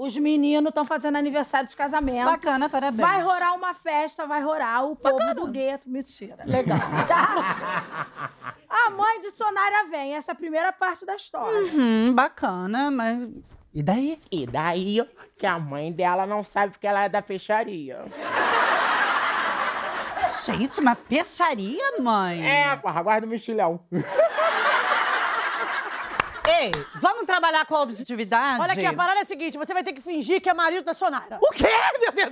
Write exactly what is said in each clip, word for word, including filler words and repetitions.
os meninos estão fazendo aniversário de casamento. Bacana, parabéns. Vai rolar uma festa, vai rolar o povo Bacana. do gueto. Mentira. Legal. Tá? A mãe de Sonária vem. Essa é a primeira parte da história. Uhum, bacana, mas... E daí? E daí que a mãe dela não sabe que ela é da peixaria. Gente, uma peixaria, mãe? É, porra, guarda o mexilhão. Ei, vamos trabalhar com a objetividade? Olha aqui, a parada é a seguinte, você vai ter que fingir que é marido da Sonária. O quê, meu Deus?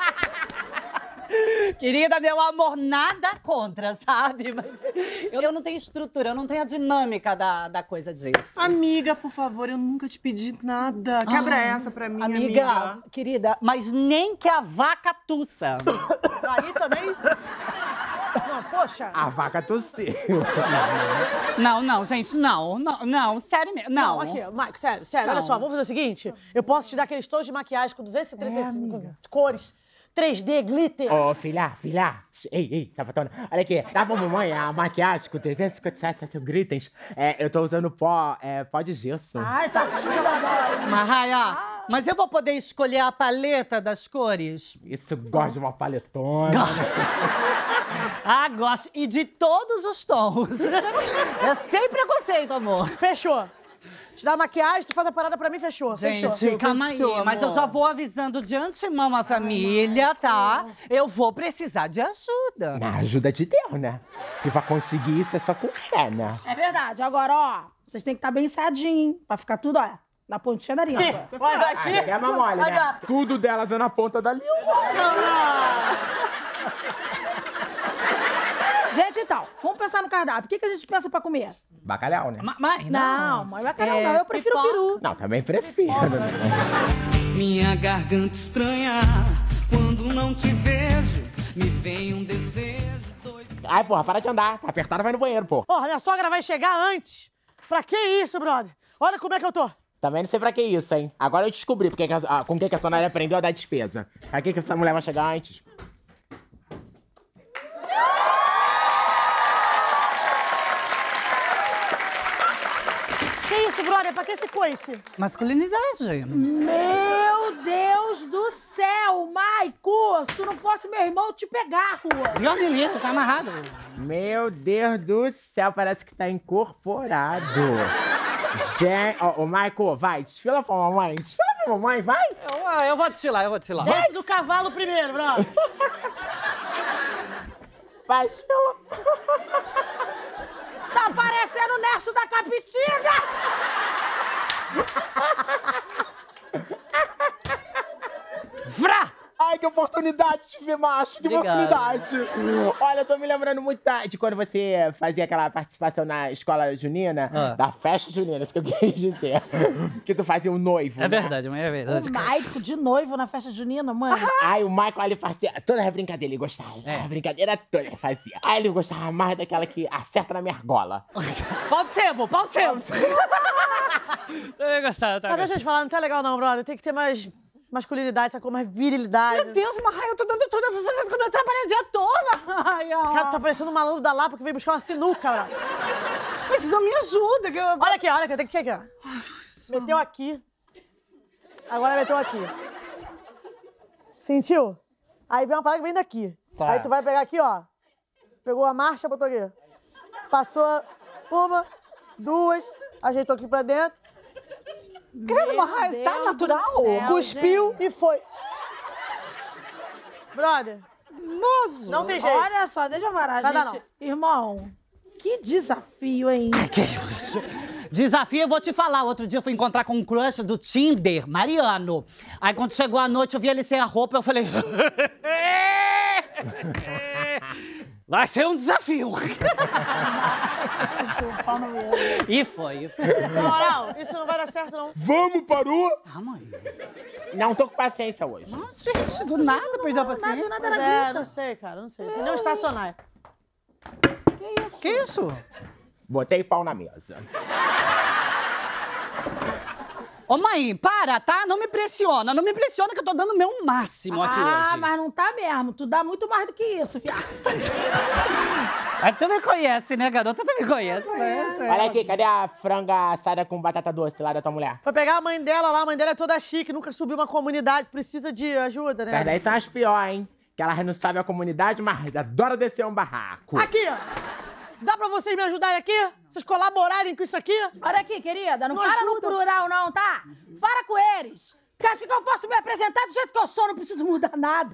Querida, meu amor, nada contra, sabe? Mas eu, eu não tenho estrutura, eu não tenho a dinâmica da, da coisa disso. Amiga, por favor, eu nunca te pedi nada. Quebra Ah, essa pra mim, amiga. amiga. Querida, mas nem que a vaca tussa. Aí também... Não, poxa. A vaca tossiu. Não, não, gente, não, não, não, sério mesmo, não. Não, aqui, Maico, sério, sério, olha Não. só, vamos fazer o seguinte, eu posso te dar aqueles tons de maquiagem com duzentas e trinta e cinco cores, três D, glitter. Ô, filha, filha. Ei, ei, sapatona. Olha aqui, dá pra mamãe a maquiagem com trezentos e cinquenta e sete glitens. É, eu tô usando pó, é, pó de gesso. Ai, tá tirando. Mas, Raia, mas eu vou poder escolher a paleta das cores? Isso, gosto de uma paletona. Ah, gosto. E de todos os tons. É sem preconceito, amor. Fechou. Te dá a maquiagem, tu faz a parada pra mim, fechou. Gente, fechou. calma aí. Fechou, Mas eu amor. já vou avisando de antemão a família, tá? Eu vou precisar de ajuda. Na ajuda de Deus, né? Que pra conseguir isso é só com fé, né? É verdade. Agora, ó, vocês têm que estar bem ensaiadinho, hein? Pra ficar tudo, ó, na pontinha da língua. Mas aqui... Ah, é mamole, né? Tudo delas é na ponta da língua. Gente, então, vamos pensar no cardápio. O que, que a gente pensa pra comer? Bacalhau, né? Ma- Mãe, Não, mãe, bacalhau É, não. Eu prefiro pipoca. peru. Não, também prefiro. Né? Minha garganta estranha, quando não te vejo, me vem um desejo doido. Ai, porra, para de andar. Tá apertada, vai no banheiro, pô. Ó, minha sogra vai chegar antes. Pra que isso, brother? Olha como é que eu tô. Também não sei pra que isso, hein? Agora eu descobri porque que a, a, com que, que a Sonária aprendeu a dar despesa. Pra que, que essa mulher vai chegar antes? Que isso, brother? Pra que esse coice? masculinidade. Meu Deus do céu, Maico! Se tu não fosse meu irmão, eu te pegar, rua. Deus me livre, tá amarrado. Meu Deus do céu, parece que tá incorporado. Gente, ó, ô, Maico, vai, desfila pra mamãe. Desfila pra mamãe, vai. Eu, eu vou desfilar, eu vou desfilar. Desce do cavalo primeiro, brother. Vai, desfila. Tá parecendo o Nerso da Capitinga! Vrá! Ai, que oportunidade de ver macho, que Obrigado. oportunidade. Olha, eu tô me lembrando muito da- de quando você fazia aquela participação na escola junina, Ah. da festa junina, isso que eu quis dizer. Que tu fazia um noivo. É né? verdade, mãe, é verdade. O Maico de noivo na festa junina, mãe. Ai, o Michael, ele fazia toda a brincadeira, ele gostava. É. A brincadeira toda ele fazia. Aí ele gostava mais daquela que acerta na minha argola. Pau de sebo, pau de sebo. Eu gostava, tá? Mas deixa eu te falar, não tá legal não, brother. Tem que ter mais masculinidade, sacou? Mais virilidade. Meu Deus, Maia, eu tô dando tudo, eu vou fazendo como eu trabalho o dia todo. Ai, ó. Cara, tu tá parecendo um malandro da Lapa que veio buscar uma sinuca, brother. Mas isso não me ajuda. Que eu... Olha aqui, olha aqui, tem que aqui, ó. Meteu aqui. Agora meteu aqui. Sentiu? Aí vem uma parada que vem daqui. Tá. Aí tu vai pegar aqui, ó. Pegou a marcha, botou aqui. Passou uma, duas, ajeitou aqui pra dentro, Credo, Meu Maia, tá Deus natural? do céu, cuspiu gente. e foi. Brother, Nossa. não tem jeito. Olha só, deixa eu parar, Vai dar gente. Irmão, que desafio, hein? Desafio, eu vou te falar. Outro dia eu fui encontrar com um crush do Tinder, Mariano. Aí quando chegou a noite, eu vi ele sem a roupa, eu falei... Vai ser um desafio. Pau no meio. E foi, e foi. Na moral, isso não vai dar certo, não. Vamos, parou? Ah, mãe. Não tô com paciência hoje. Nossa, gente, do nada perdeu a paciência. Nada, Mas nada é, na não sei, cara, não sei. Você não estacionar. Que isso? Que isso? Botei pau na mesa. Ô, mãe, para, tá? Não me pressiona. Não me pressiona que eu tô dando o meu máximo aqui Ah, hoje. mas não tá mesmo. Tu dá muito mais do que isso, viado. Mas tu me conhece, né, garota? Tu me conhece, né? Olha aqui, cadê a franga assada com batata doce lá da tua mulher? Foi pegar a mãe dela lá, a mãe dela é toda chique, nunca subiu uma comunidade, precisa de ajuda, né? Essas daí são as piores, hein? Que elas não sabem a comunidade, mas adora descer um barraco. Aqui, ó. Dá pra vocês me ajudarem aqui? Vocês colaborarem com isso aqui? Olha aqui, querida, não, Não fala no ajuda. plural não, tá? Fala com eles. Porque acho que eu posso me apresentar do jeito que eu sou, não preciso mudar nada.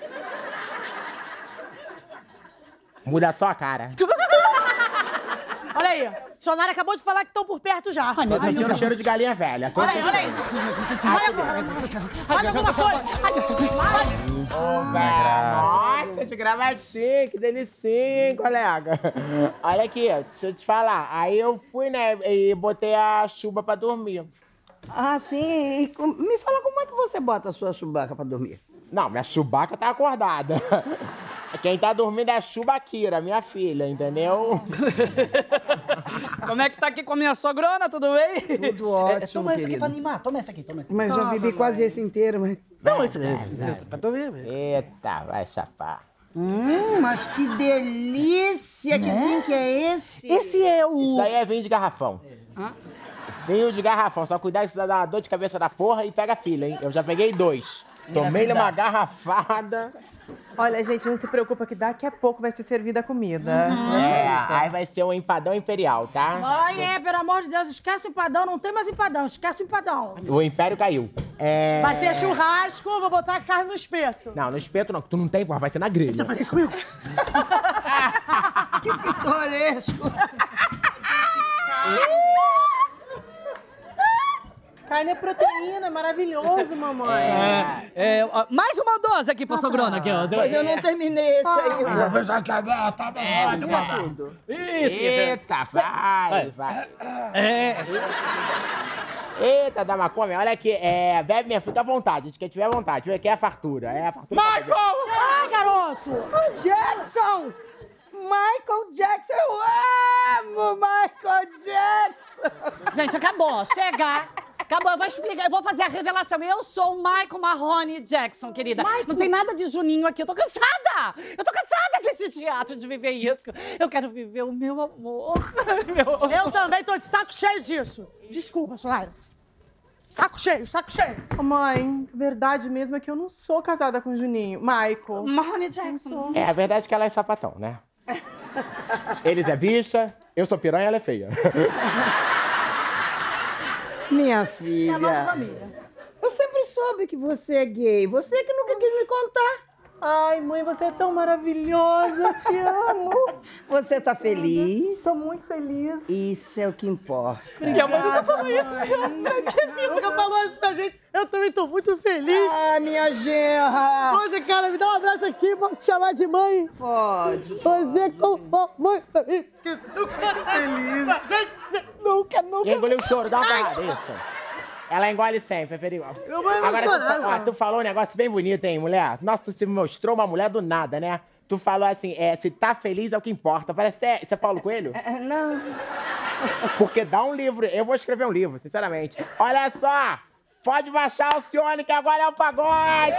Muda só a cara. Olha aí, a dicionária acabou de falar que estão por perto já. Ai, meu Tô sentindo cheiro de galinha velha. Tô Olha aí, olha aí. Faz alguma coisa. Ô, velho. Nossa, de gravatinho, que delícia, hein, colega. Olha aqui, deixa eu te falar. Aí eu fui, né, e botei a chuva pra dormir. Ah, sim. E com- me fala como é que você bota a sua chubaca pra dormir? Não, minha chubaca tá acordada. Quem tá dormindo é a Chubakira, minha filha, entendeu? Como é que tá aqui com a minha sogrona, tudo bem? Tudo ótimo, Toma essa aqui querido. pra animar, toma essa aqui, toma essa aqui. Mas já bebi quase esse inteiro, mas... Não, esse é pra tu ver. Eita, vai chapar. Hum, mas que delícia! Que vinho que é esse? Esse é Isso o... daí é vinho de garrafão. Vinho de garrafão, só cuidar que isso dá uma dor de cabeça da porra e pega a filha, hein? Eu já peguei dois. Tomei-lhe uma garrafada. Olha, gente, não se preocupa que daqui a pouco vai ser servida a comida. É, aí vai ser um empadão imperial, tá? Ai, é, pelo amor de Deus, esquece o empadão, não tem mais empadão, esquece o empadão. O império caiu. É... Vai ser churrasco, vou botar a carne no espeto. Não, no espeto não, tu não tem, porra, vai ser na grelha. Fazer isso comigo. Que pitoresco! Carne é proteína, maravilhoso, mamãe. É, é, ó, mais uma dose aqui pra sogrona, aqui, ó. Mas eu não terminei esse aí. É, tudo. Isso, Eita, vai, vai. É. Eita, Damacome, olha aqui, é, bebe minha fruta à vontade, de quem tiver vontade, aqui é a fartura, é a fartura. Michael! Ai, garoto! Jackson! Michael Jackson! Eu amo Michael Jackson! Gente, acabou, chega. Acabou, eu vou explicar, eu vou fazer a revelação. Eu sou o Michael Marrone Jackson, querida. Não tem nada de Juninho aqui, eu tô cansada! Eu tô cansada desse teatro, de viver isso. Eu quero viver o meu amor. Meu... Eu também tô de saco cheio disso. Desculpa, Soraya. Saco cheio, saco cheio. Ô, mãe, verdade mesmo é que eu não sou casada com o Juninho. Michael. Marrone Jackson. É, a verdade é que ela é sapatão, né? Eles é bicha, eu sou piranha, ela é feia. Minha É a nossa filha, família. eu sempre soube que você é gay. Você que nunca quis me contar. Ai, mãe, você é tão maravilhosa. Eu te amo. Você tá feliz? Tô muito feliz. Isso é o que importa. Minha mãe nunca falou isso. Nunca falou isso pra gente. Eu também tô muito feliz. Ah, minha genra! Hoje, cara, me dá um abraço aqui. Posso te chamar de mãe? Pode. Você com mãe. Nunca feliz. Nunca, nunca. E engoliu o choro, dá uma porrada, isso. Ela engole sempre, é perigo. Eu vou Agora, tu, emocionar, fa- ó, tu falou um negócio bem bonito, hein, mulher? Nossa, tu se mostrou uma mulher do nada, né? Tu falou assim, é, se tá feliz é o que importa. Parece que você é Paulo Coelho? É, não. Porque dá um livro, eu vou escrever um livro, sinceramente. Olha só, pode baixar o Alcione que agora é o pagode!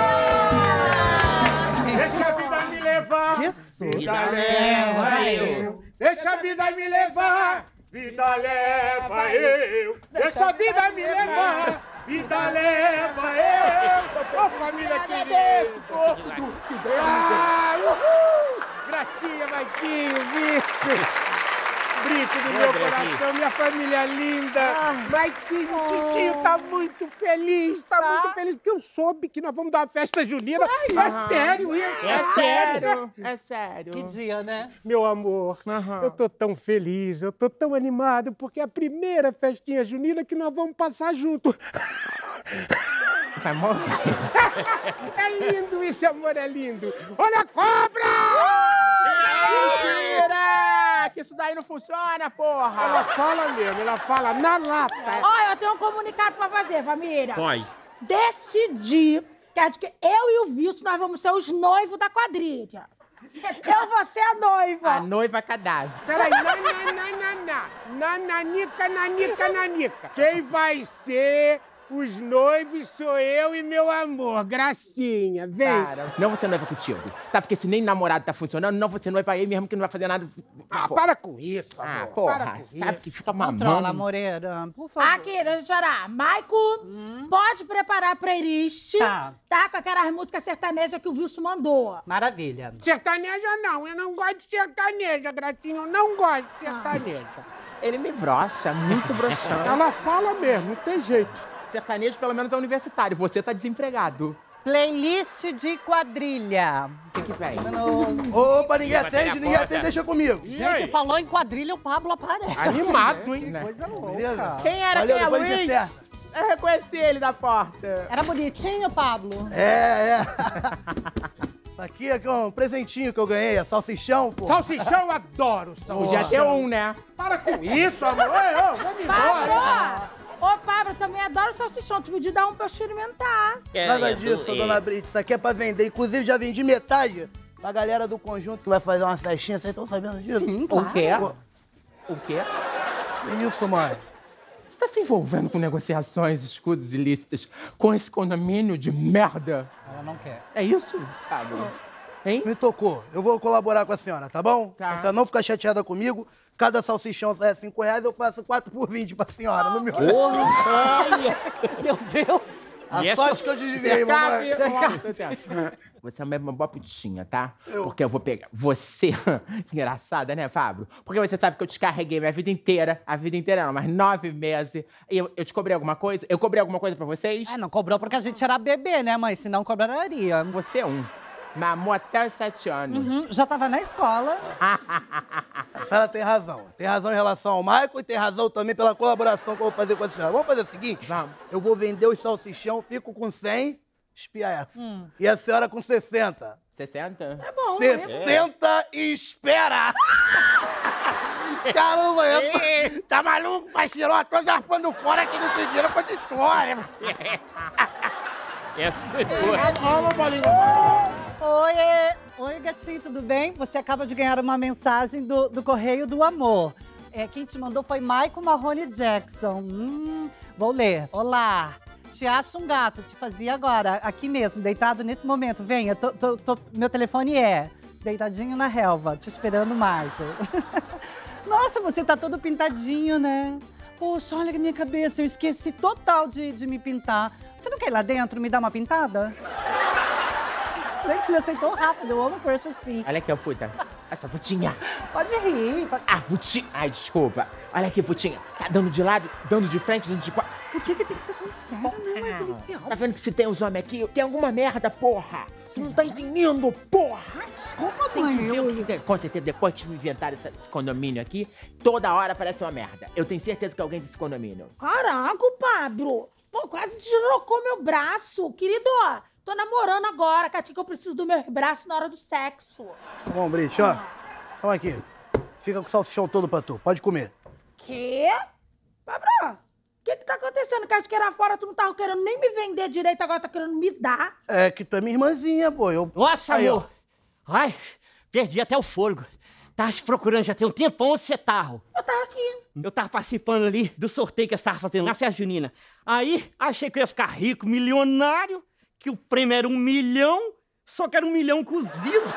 Deixa a vida me levar. Vida leva eu. Deixa a vida me levar. Vida leva eu. Deixa a vida me levar. Vida leva eu. Ô, família querida. Ah, uhul. Gracinha, Maiquinho, Vice. Brito do meu coração, minha família linda. Maiquinho, o titio tá muito feliz, tá muito feliz, porque eu soube que nós vamos dar uma festa junina. É sério isso? É sério, é sério. Que dia, né? Meu amor, eu tô tão feliz, eu tô tão animado, porque é a primeira festinha junina que nós vamos passar junto. Vai morrer. É lindo isso, amor, é lindo. Olha a cobra! Mentira! Que isso daí não funciona, porra! Ela fala mesmo, ela fala na lata. Olha, eu tenho um comunicado pra fazer, família. Vai. Decidi que acho que eu e o Wilson, nós vamos ser os noivos da quadrilha. Eu vou ser a noiva. A noiva cadáver. Peraí, nananana, nananica, nanica, nanica. Quem vai ser Os noivos sou eu e meu amor, Gracinha, vem. Cara, não você noiva contigo. Tá, porque se nem namorado tá funcionando, não você noiva aí mesmo que não vai fazer nada. Ah, Pô. para com isso, Ah, amor. porra, Para com sabe isso. que fica mamando. Controla, Moreira, por favor. Aqui, deixa eu chorar. Maico, Hum. pode preparar a playlist, Tá. tá? Com aquelas músicas sertanejas que o Wilson mandou. Maravilha. Sertaneja não, eu não gosto de sertaneja, Gracinha, eu não gosto de sertaneja. Ele me brocha, muito broxante. Ela fala mesmo, não tem jeito. Sertanejo, pelo menos, é universitário. Você tá desempregado. Playlist de quadrilha. O que que vem? Opa, ninguém atende, ninguém atende, deixa comigo. Gente, falou em quadrilha, o Pablo aparece. Animado, hein? Coisa louca. Beleza? Quem era Valeu, quem? É depois a gente Luiz? acerta. Eu reconheci ele da porta. Era bonitinho, Pablo? É, é. Isso aqui é um presentinho que eu ganhei, é salsichão, pô. Salsichão, eu adoro salsichão. Podia ter um, né? Para com isso, amor. Ei, ô, vamos embora. Pablo! Ô, Pablo, eu também adoro salsichão. Tu podia dar um pra eu experimentar. Nada disso, dona Brita. Isso aqui é pra vender. Inclusive, já vendi metade pra galera do conjunto que vai fazer uma festinha. Vocês estão sabendo disso? Sim, O quê? Pô, O quê? que isso, mãe? Você tá se envolvendo com negociações, escudos ilícitas com esse condomínio de merda? Ela não quer. É isso, Pablo? Hein? Me tocou. Eu vou colaborar com a senhora, tá bom? Tá. A senhora não ficar chateada comigo. Cada salsichão sai cinco reais, eu faço quatro por vinte pra senhora. No meu... Meu Deus. A sorte que eu desviei, mamãe. Você é uma boa putinha, tá? Porque eu vou pegar você. Engraçada, né, Fábio? Porque você sabe que eu te carreguei minha vida inteira. A vida inteira não, mas nove meses. E eu, eu te cobrei alguma coisa? Eu cobrei alguma coisa pra vocês? É, não cobrou porque a gente era bebê, né, mãe? Senão cobraria. Você é um. Mamou até os sete anos. Uhum, já tava na escola. A senhora tem razão. Tem razão em relação ao Michael e tem razão também pela colaboração que eu vou fazer com a senhora. Vamos fazer o seguinte? Vamos. Eu vou vender os salsichão, fico com cem, espia essa. E a senhora com sessenta. sessenta? É bom, sessenta e espera! Caramba, é... tá maluco, parceiro? Ó, tô zarpando fora aqui no dinheiro pra essa história. Essa foi boa. Vamos, Paulinho. Oi, oi, gatinho, tudo bem? Você acaba de ganhar uma mensagem do, do Correio do Amor. É, quem te mandou foi Michael Marrone Jackson. Hum, vou ler. Olá. Te acho um gato, te fazia agora, aqui mesmo, deitado nesse momento. Venha, tô, tô, tô, meu telefone é deitadinho na relva, te esperando, Michael. Nossa, você tá todo pintadinho, né? Poxa, olha a minha cabeça, eu esqueci total de, de me pintar. Você não quer ir lá dentro me dar uma pintada? Gente, me aceitou rápido, eu amo crush assim. Olha aqui, ó, puta. Essa putinha. Pode rir. Pode... Ah, putinha. Ai, desculpa. Olha aqui, putinha. Tá dando de lado, dando de frente, dando de quatro. Por que, que tem que ser tão sério, né? É policial. Tá vendo que se tem os homens aqui, tem alguma merda, porra. Você não tá entendendo, porra. Desculpa, Tem mãe. que ver o que tem. Com certeza, depois que me inventaram esse, esse condomínio aqui, toda hora parece uma merda. Eu tenho certeza que alguém desse condomínio. Caraca, Pablo. Pô, quase deslocou meu braço. Querido, ó, tô namorando agora, Catinha, que eu preciso do meu braço na hora do sexo. Tá bom, Brite, ó. Toma aqui. Fica com o salsichão todo pra tu. Pode comer. Quê? Pablo, o que que tá acontecendo? Que acho que era fora, tu não tava querendo nem me vender direito, agora tá querendo me dar. É que tu é minha irmãzinha, pô. Eu... Nossa, Aí, amor. Ai, perdi até o fôlego. Tava te procurando já tem um tempão. Onde você tá? Eu tava aqui. Eu tava participando ali do sorteio que você tava fazendo na festa junina. Aí, achei que eu ia ficar rico, milionário, que o prêmio era um milhão, só que era um milhão cozido.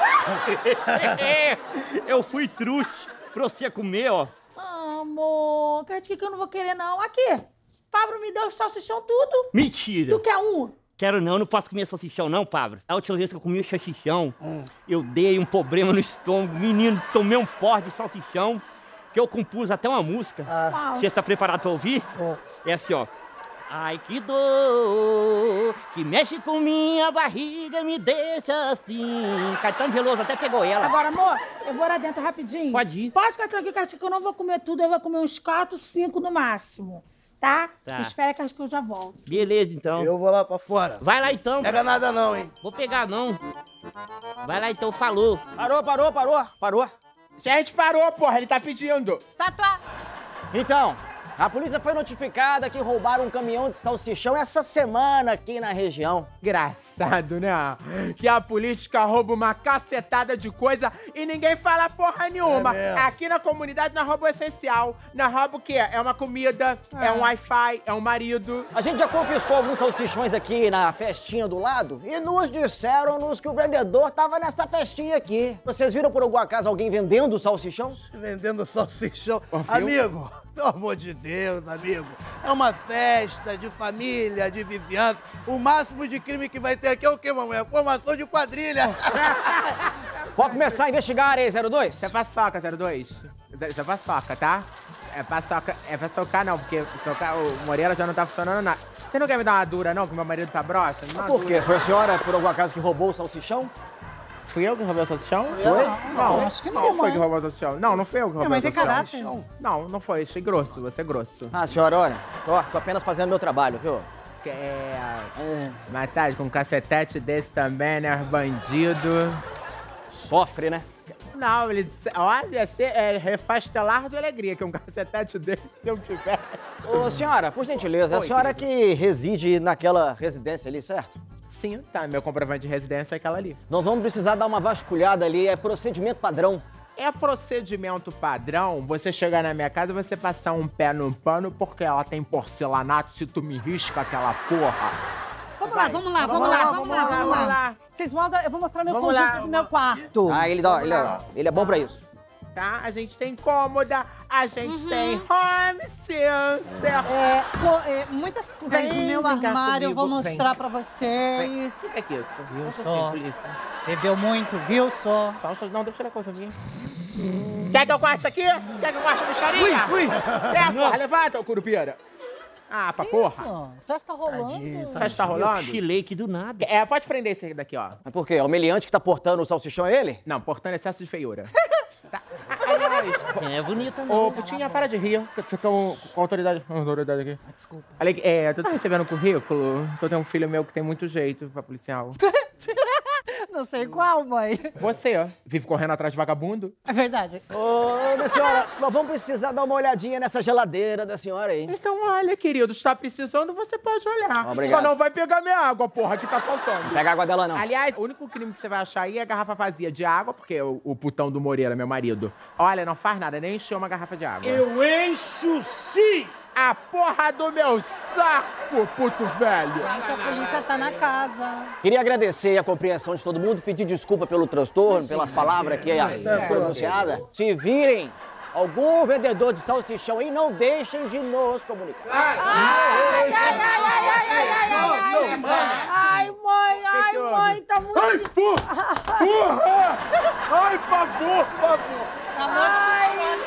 É, eu fui trouxa pra você comer, ó. Ah, amor, Catinha, que eu não vou querer, não. Aqui, Pablo me deu o salsichão tudo. Mentira. Tu quer um? Quero não, não posso comer salsichão não, Pablo. A última vez que eu comi o salsichão, eu dei um problema no estômago. Menino, tomei um porre de salsichão, que eu compus até uma música. Ah. Você está preparado pra ouvir? É. É assim, ó. Ai, que dor, que mexe com minha barriga, me deixa assim. Caetano Veloso até pegou ela. Agora, amor, eu vou lá dentro rapidinho. Pode ir. Pode ficar tranquilo, Catinha, que eu não vou comer tudo. Eu vou comer uns quatro, cinco no máximo. Tá? Tá. Espera que acho que eu já volto. Beleza, então. Eu vou lá pra fora. Vai lá, então. Pega nada não, hein? Vou pegar, não. Vai lá, então. Falou. Parou, parou, parou, parou. Gente, parou, porra. Ele tá pedindo. Estátua. Então, A polícia foi notificada que roubaram um caminhão de salsichão essa semana aqui na região. Engraçado, né? Que a política rouba uma cacetada de coisa e ninguém fala porra nenhuma. É Aqui na comunidade nós rouba o essencial. Nós rouba o quê? É uma comida, é, é um Wi-Fi, é um marido. A gente já confiscou alguns salsichões aqui na festinha do lado e nos disseram-nos que o vendedor tava nessa festinha aqui. Vocês viram por algum acaso alguém vendendo salsichão? Vendendo salsichão. Ouviu? Amigo, pelo amor de Deus, amigo. É uma festa de família, de vizinhança. O máximo de crime que vai ter aqui é o quê, mamãe? É formação de quadrilha. Pode começar a investigar aí, zero dois? Isso é paçoca, zero dois. Isso é paçoca, tá? É paçoca, é pra socar não, porque socar, o Moreira já não tá funcionando nada. Você não quer me dar uma dura não, que meu marido tá broxa? Por quê? Foi a senhora, por algum acaso, que roubou o salsichão? Fui eu que roubei o salsichão? Foi? Não, Eu acho que não, não foi mãe. que roubou o salsichão. Não, não foi eu que roubei Minha mãe o tem salsichão. caráter. Não, não foi. Achei grosso, você é grosso. Ah, senhora, olha, tô, tô apenas fazendo meu trabalho, viu? Que é... Mas tá, com um cacetete desse também, né, bandido. Sofre, né? Não, ele... Olha, ia ser é, refastelar de alegria, que um cacetete desse, se eu tiver... Ô, senhora, por gentileza, Oi, a senhora querido. que reside naquela residência ali, certo? Sim, tá, meu comprovante de residência é aquela ali. Nós vamos precisar dar uma vasculhada ali, é procedimento padrão. É procedimento padrão você chegar na minha casa e você passar um pé no pano porque ela tem porcelanato, se tu me risca aquela porra. Vamos lá, vamos lá, vamos lá, vamos lá, vamos lá. Vocês mandam, eu vou mostrar meu Vamos conjunto lá, do meu quarto. Ah, ele, dá, ele, é, ele é bom pra isso. Tá? A gente tem cômoda, a gente tem home sister. É, co- é, muitas coisas no Vem, meu vem cá armário, eu vou comigo, vem. mostrar pra vocês. O que é que é isso? Viu Não só? sei, polícia. Bebeu muito, viu só? Só, só, não, deixa eu tirar a coisa aqui. Quer que eu corte isso aqui? Quer que eu corte a bicharia? Ui, ui. É, porra, levanta, ô curupira. Ah, pra porra. Isso, festa rolando. Festa tá rolando? Chilei aqui do nada. É, pode prender esse daqui, ó. Mas por quê? É o meliante que tá portando o salsichão, é ele? Não, portando excesso de feiura. Tá. Aliás, Você é bonita, não. ô, Putinha, para de rir. Você tá com, com autoridade. Com autoridade aqui. Desculpa. Olha aqui, é, tu tá recebendo um currículo? Tu tem um filho meu que tem muito jeito pra policial. Não sei qual, mãe. Você, ó, vive correndo atrás de vagabundo. É verdade. Ô, minha senhora, nós vamos precisar dar uma olhadinha nessa geladeira da senhora aí. Então, olha, querido, está precisando, você pode olhar. Obrigado. Só não vai pegar minha água, porra, que tá faltando. Pega a água dela, não. Aliás, o único crime que você vai achar aí é a garrafa vazia de água, porque o, o putão do Moreira, meu marido, olha, não faz nada, nem encheu uma garrafa de água. Eu encho sim! A porra do meu saco, puto velho! Gente, a polícia tá na casa. Queria agradecer a compreensão de todo mundo, pedir desculpa pelo transtorno, pelas palavras que pronunciadas. Se virem algum vendedor de salsichão aí, não deixem de nos comunicar. Ai, ai, ai, ai, ai, ai, ai, ai, ai. Ai, mãe, ai, mãe, tá muito... Ai, porra! Porra! Ai, pavor, pavor! Ai,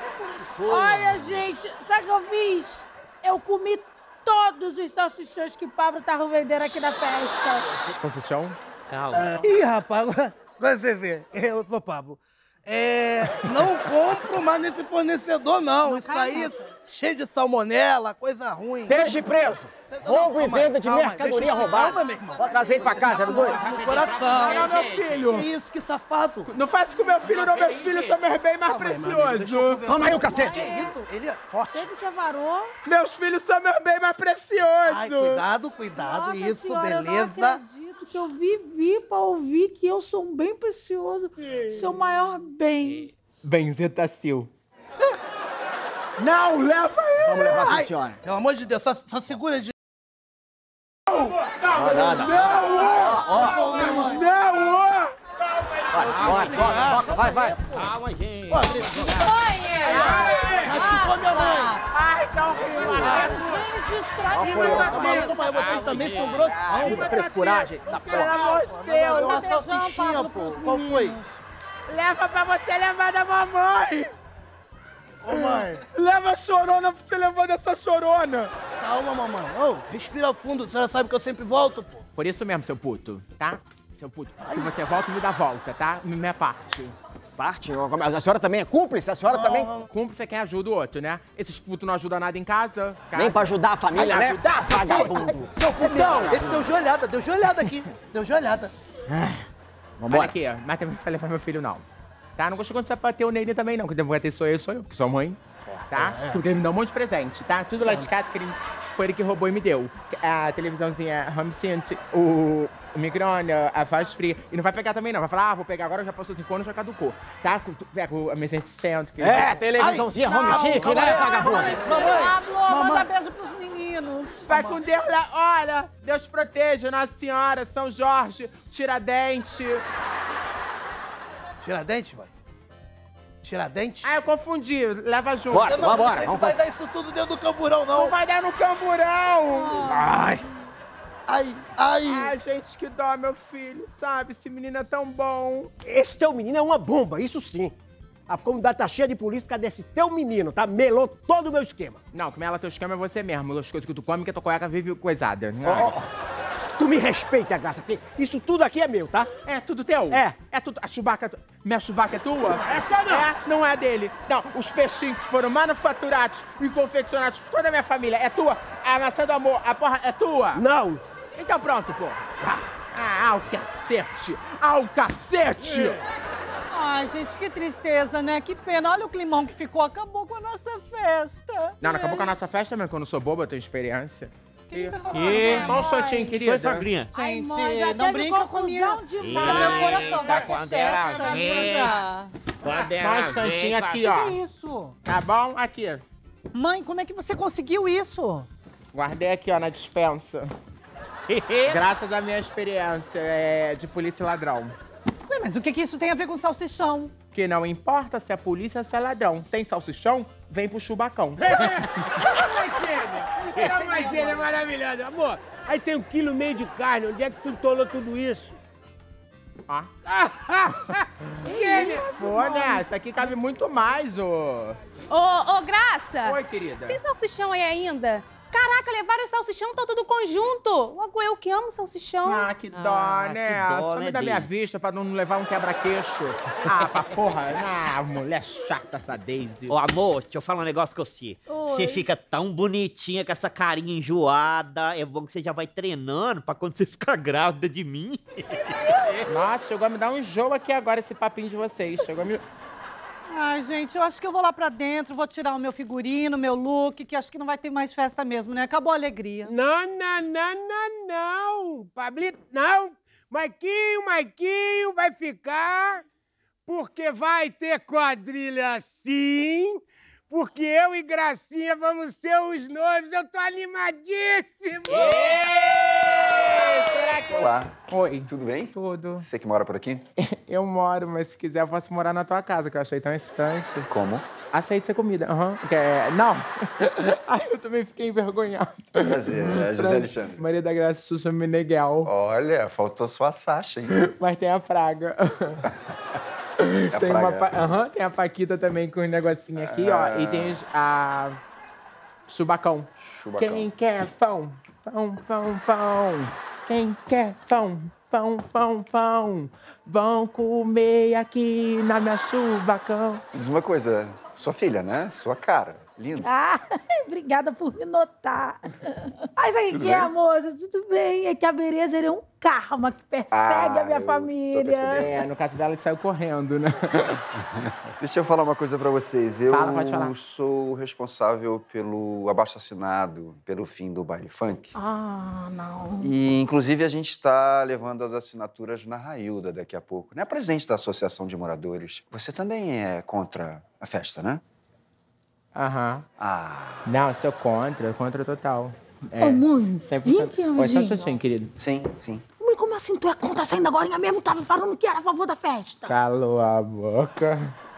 olha, gente, sabe o que eu fiz? Eu comi todos os salsichões que o Pablo tava vendendo aqui na festa. Salsichão? Calma. Ih, rapaz, agora, agora você vê. Eu sou Pablo. É, não compro mais nesse fornecedor, não. Isso aí, cheio de salmonela, coisa ruim. Esteja preso. Roubo e venda de calma, mercadoria deixa eu- roubada. calma, meu irmão. Vou trazer ele pra casa, zero dois. No coração. Não, meu filho! Que isso, que safado. Não faz isso com meu filho, não. Meus filhos são meus bens mais Calma aí, mano, deixa eu preciosos. conversar. Toma aí o cacete. Que isso? Ele é forte. O que que você varou? Meus filhos são meus bens mais preciosos. Ai, cuidado, cuidado. Nossa Isso, senhora, eu beleza. não acredito que eu vivi pra ouvir que eu sou um bem precioso, seu maior bem. Benzetacil. Não, leva ele! Vamos levar essa Ai, senhora. pelo amor de Deus, só, só segura de... Não, nada. Ó, minha mãe. Não, ó! Vai, toca, toca, vai, vai. Calma, gente. Pô, machucou minha mãe. Ai, tá horrível. Qual foi o... Tá maluco, mas vocês também são grossão. Frescuragem da Pelo porra. amor de Deu Deus. uma beijão, salsichinha, Pablo, pô. pros Qual foi? meninos. Leva pra você levar da mamãe. Ô, mãe. Leva a chorona pra você levar dessa chorona. Calma, mamãe. Ô, respira fundo. A senhora sabe que eu sempre volto, pô. Por isso mesmo, seu puto, tá? Seu puto. Se você volta, me dá volta, tá? Minha parte. Parte? A senhora também é cúmplice? A senhora também? Cúmplice é quem ajuda o outro, né? Esses putos não ajudam nada em casa. Nem pra ajudar a família, Vai né? ajudar, seu Vagabundo. Seu putão! Esse deu joelhada, deu joelhada aqui. Deu joelhada. Olha Vambora. aqui, ó. Mas também não vai levar meu filho, não. Tá? Não gostei quando você bateu nele também, não. Que devo ter sou eu, sou eu, que sou mãe. tá? é, é. Porque ele me deu um monte de presente, tá? Tudo lá de casa que ele, foi ele que roubou e me deu. A televisãozinha home theater, o, o micro-ondas, a faz fria. E não vai pegar também, não. Vai falar, ah, vou pegar agora, já passou cinco anos, já caducou. Tá? Pega a mesa de centro. Que É, ele... televisãozinha Ai, home não, chique, calma né, aí, vagabundo? Pablo, manda beijo pros meninos. Vai com Deus lá. Olha, Deus proteja, Nossa Senhora, São Jorge, Tiradente. Tiradente, vai? Tiradentes? Ah, eu confundi. Leva junto. Bora, não, vambora. Não vai dar isso tudo dentro do camburão, não. Não vai dar no camburão. Ai. Ai, ai. Ai, gente, que dó, meu filho, sabe? Esse menino é tão bom. Esse teu menino é uma bomba, isso sim. A comunidade tá cheia de polícia por causa desse teu menino, tá? Melou todo o meu esquema. Não, que mela teu esquema é você mesmo. As coisas que tu come, que a tua cueca vive coisada. Ó, ó, tu me respeita, Graça, porque isso tudo aqui é meu, tá? É tudo teu? É. É tudo. A Chewbacca. Minha Chewbacca é tua? Essa não. É, não é dele. Não, os peixinhos que foram manufaturados e confeccionados por toda a minha família é tua. A maçã do amor, a porra é tua? Não. Então pronto, pô. Ah, ao cacete! Ao cacete! Ai, gente, que tristeza, né? Que pena. Olha o climão que ficou. Acabou com a nossa festa. Não, não acabou com a nossa festa, mas quando eu sou boba, eu tenho experiência. Que tá falando, E... mãe? Só um shotinho, querida. Foi, sogrinha. Gente, mãe, já não teve brinca comigo. confusão demais. Tá meu coração, vai ter quando ela festa, vem. Nanda. Quando Só ela um instantinho vem, aqui, ó. Que isso? Tá bom? Aqui. Mãe, como é que você conseguiu isso? Guardei aqui, ó, na dispensa. Graças à minha experiência é, de polícia e ladrão. Ué, mas o que, que isso tem a ver com salsichão? Que não importa se é polícia ou se é ladrão. Tem salsichão? Vem pro chubacão. É uma gênia maravilhosa. Amor, aí tem um quilo e meio de carne. Onde é que tu entolou tudo isso? Ó. Gênia! Pô, né? Isso aqui cabe muito mais, ô. Ô, ô, Graça! Oi, querida. Tem salsichão aí ainda? Caraca, levaram o salsichão, tá tudo conjunto. Logo eu que amo salsichão. Ah, que dó, Ah, né? que dó, Some né, da minha Daisy? vista pra não levar um quebra-queixo. Ah, pra porra. Ah, mulher chata essa Daisy. Ô, amor, deixa eu falar um negócio com você. Oi. Você fica tão bonitinha com essa carinha enjoada. É bom que você já vai treinando pra quando você ficar grávida de mim. Nossa, chegou a me dar um enjoo aqui agora esse papinho de vocês. Chegou a me... Ai, gente, eu acho que eu vou lá pra dentro, vou tirar o meu figurino, meu look, que acho que não vai ter mais festa mesmo, né? Acabou a alegria. Não, não, não, não, não. Pablito, não. Maiquinho, Maiquinho vai ficar, porque vai ter quadrilha sim, porque eu e Gracinha vamos ser os noivos. Eu tô animadíssimo! Será que... Olá. Oi. Tudo bem? Tudo. Você que mora por aqui? Eu moro, mas se quiser eu posso morar na tua casa, que eu achei tão excitante. Como? Aceito ser comida. Aham. É, não. Ai, eu também fiquei envergonhado. Prazer, é José Alexandre. Maria da Graça Sussa Meneghel. Olha, faltou só a Sasha, hein? Mas tem a Fraga. A tem, Praga. uma, pa- aham, tem a Paquita também com um negocinho aqui, Ah. ó. E tem os- a... Chubacão. Chubacão. Quem quer pão? Pão, pão, pão. Quem quer pão? Pão, pão, pão. Vão comer aqui na minha Chubacão. Diz uma coisa, sua filha, né? Sua cara. Linda. Ah, obrigada por me notar. Mas aí, Tudo que é, bem? moça? Tudo bem. É que a beleza é um karma que persegue Ah, a minha eu tô família. percebendo. É, no caso dela, ele saiu correndo, né? Deixa eu falar uma coisa pra vocês. Eu Fala, pode falar. sou responsável pelo abaixo-assinado, pelo fim do baile funk. Ah, não. E, inclusive, a gente está levando as assinaturas na Railda daqui a pouco. Né? Presidente da Associação de Moradores. Você também é contra a festa, né? Aham. Ah. Não, eu sou contra, contra total. É, Ô, mãe, cem por cento. vem aqui, Oi, só um anjinho. instantinho, querido. Sim, sim. Mãe, como assim tu é contra saindo agora? Eu mesmo tava falando que era a favor da festa. Calou a boca.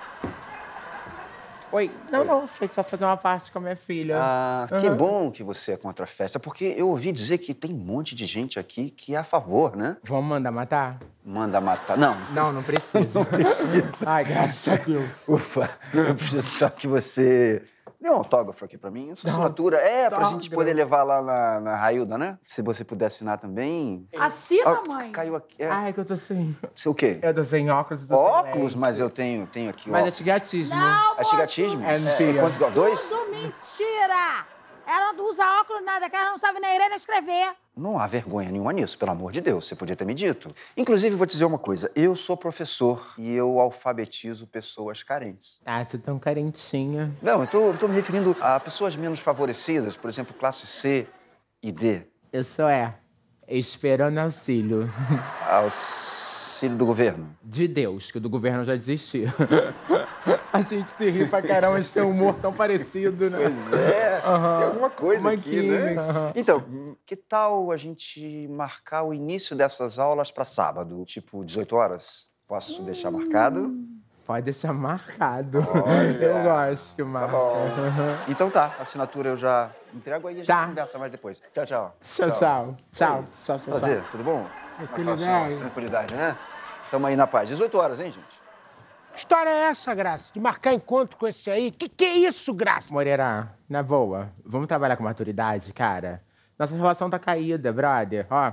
Oi, não, não, foi só fazer uma parte com a minha filha. Ah, que Aham. bom que você é contra a festa, porque eu ouvi dizer que tem um monte de gente aqui que é a favor, né? Vamos mandar matar? Manda matar. Não. Não, não precisa. Não precisa. Ai, graças a Deus. Ufa, eu preciso só que você dê um autógrafo aqui pra mim. Sua assinatura. É, pra gente autógrafo. poder levar lá na, na Railda, né? Se você puder assinar também. Assina, Ah, mãe. Caiu aqui. É. Ai, que eu tô sem... Sei o quê? Eu tô sem óculos, eu tô sem Óculos, lente. mas eu tenho, tenho aqui Mas é óculos. chigatismo. Não, É chigatismo? É, não sei. quantos graus? Dois? Tudo mentira! Ela não usa óculos, nada, que ela não sabe nem ler nem escrever. Não há vergonha nenhuma nisso, pelo amor de Deus. Você podia ter me dito. Inclusive, vou te dizer uma coisa. Eu sou professor e eu alfabetizo pessoas carentes. Ah, você é tão carentinha. Não, eu tô, eu tô me referindo a pessoas menos favorecidas, por exemplo, classe C e D. Isso é. Esperando auxílio. Auxílio do governo? De Deus, que o do governo já desistiu. A gente se ri pra caramba de ter um humor tão parecido, né? Pois é, Uhum. tem alguma coisa Uma aqui, né? química. Uhum. Então, que tal a gente marcar o início dessas aulas pra sábado, tipo dezoito horas? Posso Hum. deixar marcado? Pode deixar marcado. Olha. Eu gosto que marca. Tá bom. Uhum. Então tá, a assinatura eu já entrego aí e a gente Tá. conversa mais depois. Tchau, tchau. Tchau, tchau. Tchau, tchau, tchau. Prazer, tchau. tudo bom? Tranquilidade. Tranquilidade, né? Tamo aí na paz. dezoito horas, hein, gente? Que história é essa, Graça? De marcar encontro com esse aí? Que que é isso, Graça? Moreira, na boa, vamos trabalhar com maturidade, cara? Nossa relação tá caída, brother. Ó.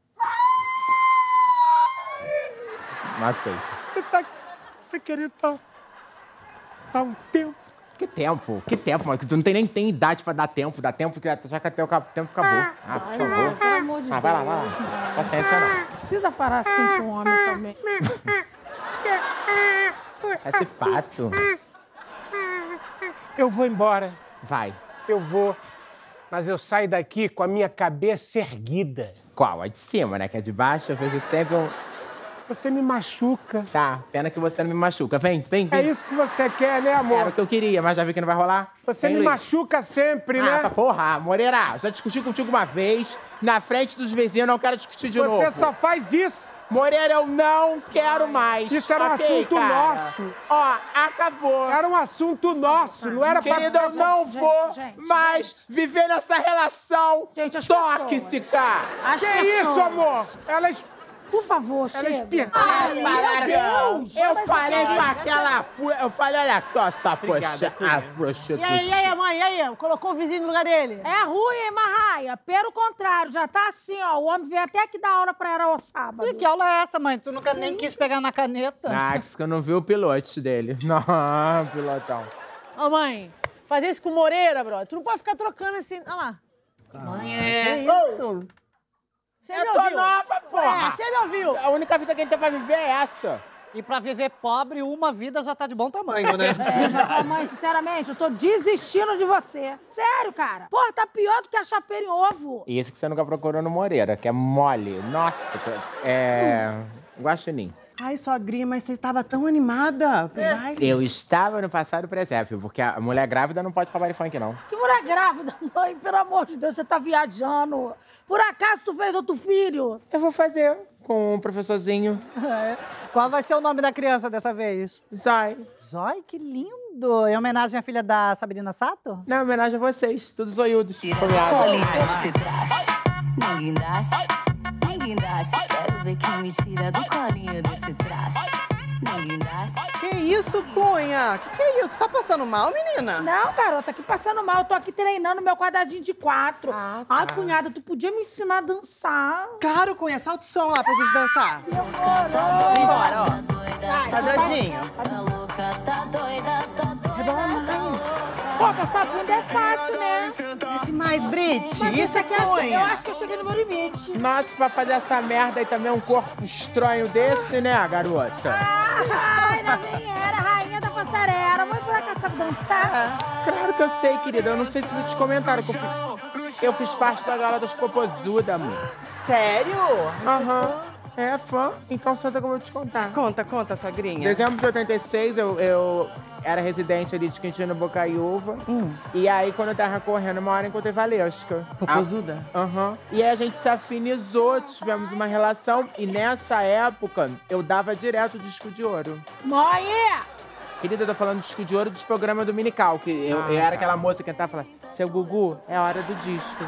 Não aceito. Você tá, você tá querendo dar, dar um tempo? Que tempo? Que tempo, mano? Que tu não tem nem tem idade pra dar tempo. Dá tempo que já que até o tempo acabou. Ah, por favor. Pelo amor de Ah, Deus. vai lá, vai lá. mano. Paciência não. Não precisa parar assim com o homem também. Esse pato. Eu vou embora. Vai. Eu vou. Mas eu saio daqui com a minha cabeça erguida. Qual? A de cima, né? Que é de baixo, eu vejo sempre um... Você me machuca. Tá, pena que você não me machuca. Vem, vem, vem. É isso que você quer, né, amor? Era o que eu queria, mas já vi que não vai rolar. Você Vem, me Luiz. machuca sempre, né? Ah, porra, Moreira, já discuti contigo uma vez, na frente dos vizinhos, não quero discutir de Você novo. só faz isso. Moreira, eu não quero mais. Isso era um Ok, assunto cara? nosso. Ó, acabou. Era um assunto nosso, não era pra... Querida, eu não Gente, vou gente, mais viver nessa relação Gente, as tóxica. As Que pessoas. isso, amor? Ela... es- Por favor, Ela chega. espirra. Ai, Meu meu Deus. Eu Mas falei que com isso? aquela... pu- Eu falei, olha aqui, ó, sua poxa, a E prostituta. aí, e aí, mãe? E aí? Colocou o vizinho no lugar dele? É ruim, hein, Marraia? Pelo contrário, já tá assim, ó. O homem veio até aqui dar aula pra ela ao sábado. E que aula é essa, mãe? Tu nunca nem quis pegar na caneta. Ah, que eu não vi o pilote dele. Não, pilotão. Ô, mãe, fazer isso com o Moreira, brother. Tu não pode ficar trocando assim. Olha lá. Mãe, Que é... isso? Você Eu me tô ouviu? nova, porra! É, você me ouviu? A única vida que a gente tem pra viver é essa. E pra viver pobre, uma vida já tá de bom tamanho, né? É, mãe, sinceramente, eu tô desistindo de você. Sério, cara. Porra, tá pior do que a chapeira em ovo. E esse que você nunca procurou no Moreira, que é mole. Nossa, que- é... Guaxinim. Ai, sogrinha, mas você estava tão animada pro baile. Eu estava no passado presépio, porque a mulher grávida não pode falar de funk, não. Que mulher grávida, mãe. Pelo amor de Deus, você tá viajando. Por acaso tu fez outro filho? Eu vou fazer com um professorzinho. É. Qual vai ser o nome da criança dessa vez? Zói. Zói, que lindo! Em homenagem à filha da Sabrina Sato? Não, em homenagem a vocês, todos zoiudos. Fomeados. No guindaste, no guindaste, quero ver quem me tira do colinho desse traste. No guindaste. Que isso, Cunha? Que que é isso? Você tá passando mal, menina? Não, garota, aqui passando mal. Eu tô aqui treinando meu quadradinho de quatro. Ah, tá. Ai, cunhada, tu podia me ensinar a dançar? Claro, Cunha, solta o som lá pra gente dançar. Meu amor, Bora, ó. Vai, Quadradinho. Tá louca, tá doida, tá doida. Rebola mais. Pô, com essa bunda é fácil, né? Desce mais, Brit. Mas Isso é aqui, acho que- eu Cunha. acho que eu cheguei no meu limite. Nossa, pra fazer essa merda aí também um corpo estranho desse, né, garota? Ai, não nem era, rainha da passarela. Mãe, por acaso sabe dançar? Claro que eu sei, querida. Eu não sei se vocês comentaram que eu fiz, eu fiz parte da gala das popozudas, amor. Sério? Aham. É fã? Então senta que eu vou te contar. Conta, conta, sogrinha. Em dezembro de oitenta e seis, eu, eu era residente ali de Quintino Bocaiúva. Hum. E aí, quando eu tava correndo, uma hora encontrei Valesca. Popozuda? Ah, Aham. E aí a gente se afinizou, tivemos uma relação. E nessa época, eu dava direto disco de ouro. Mãe! Querida, eu tô falando disco de ouro dos programas dominical. Que eu, Ah, eu era tá. aquela moça que tentava falar, seu Gugu, é hora do disco.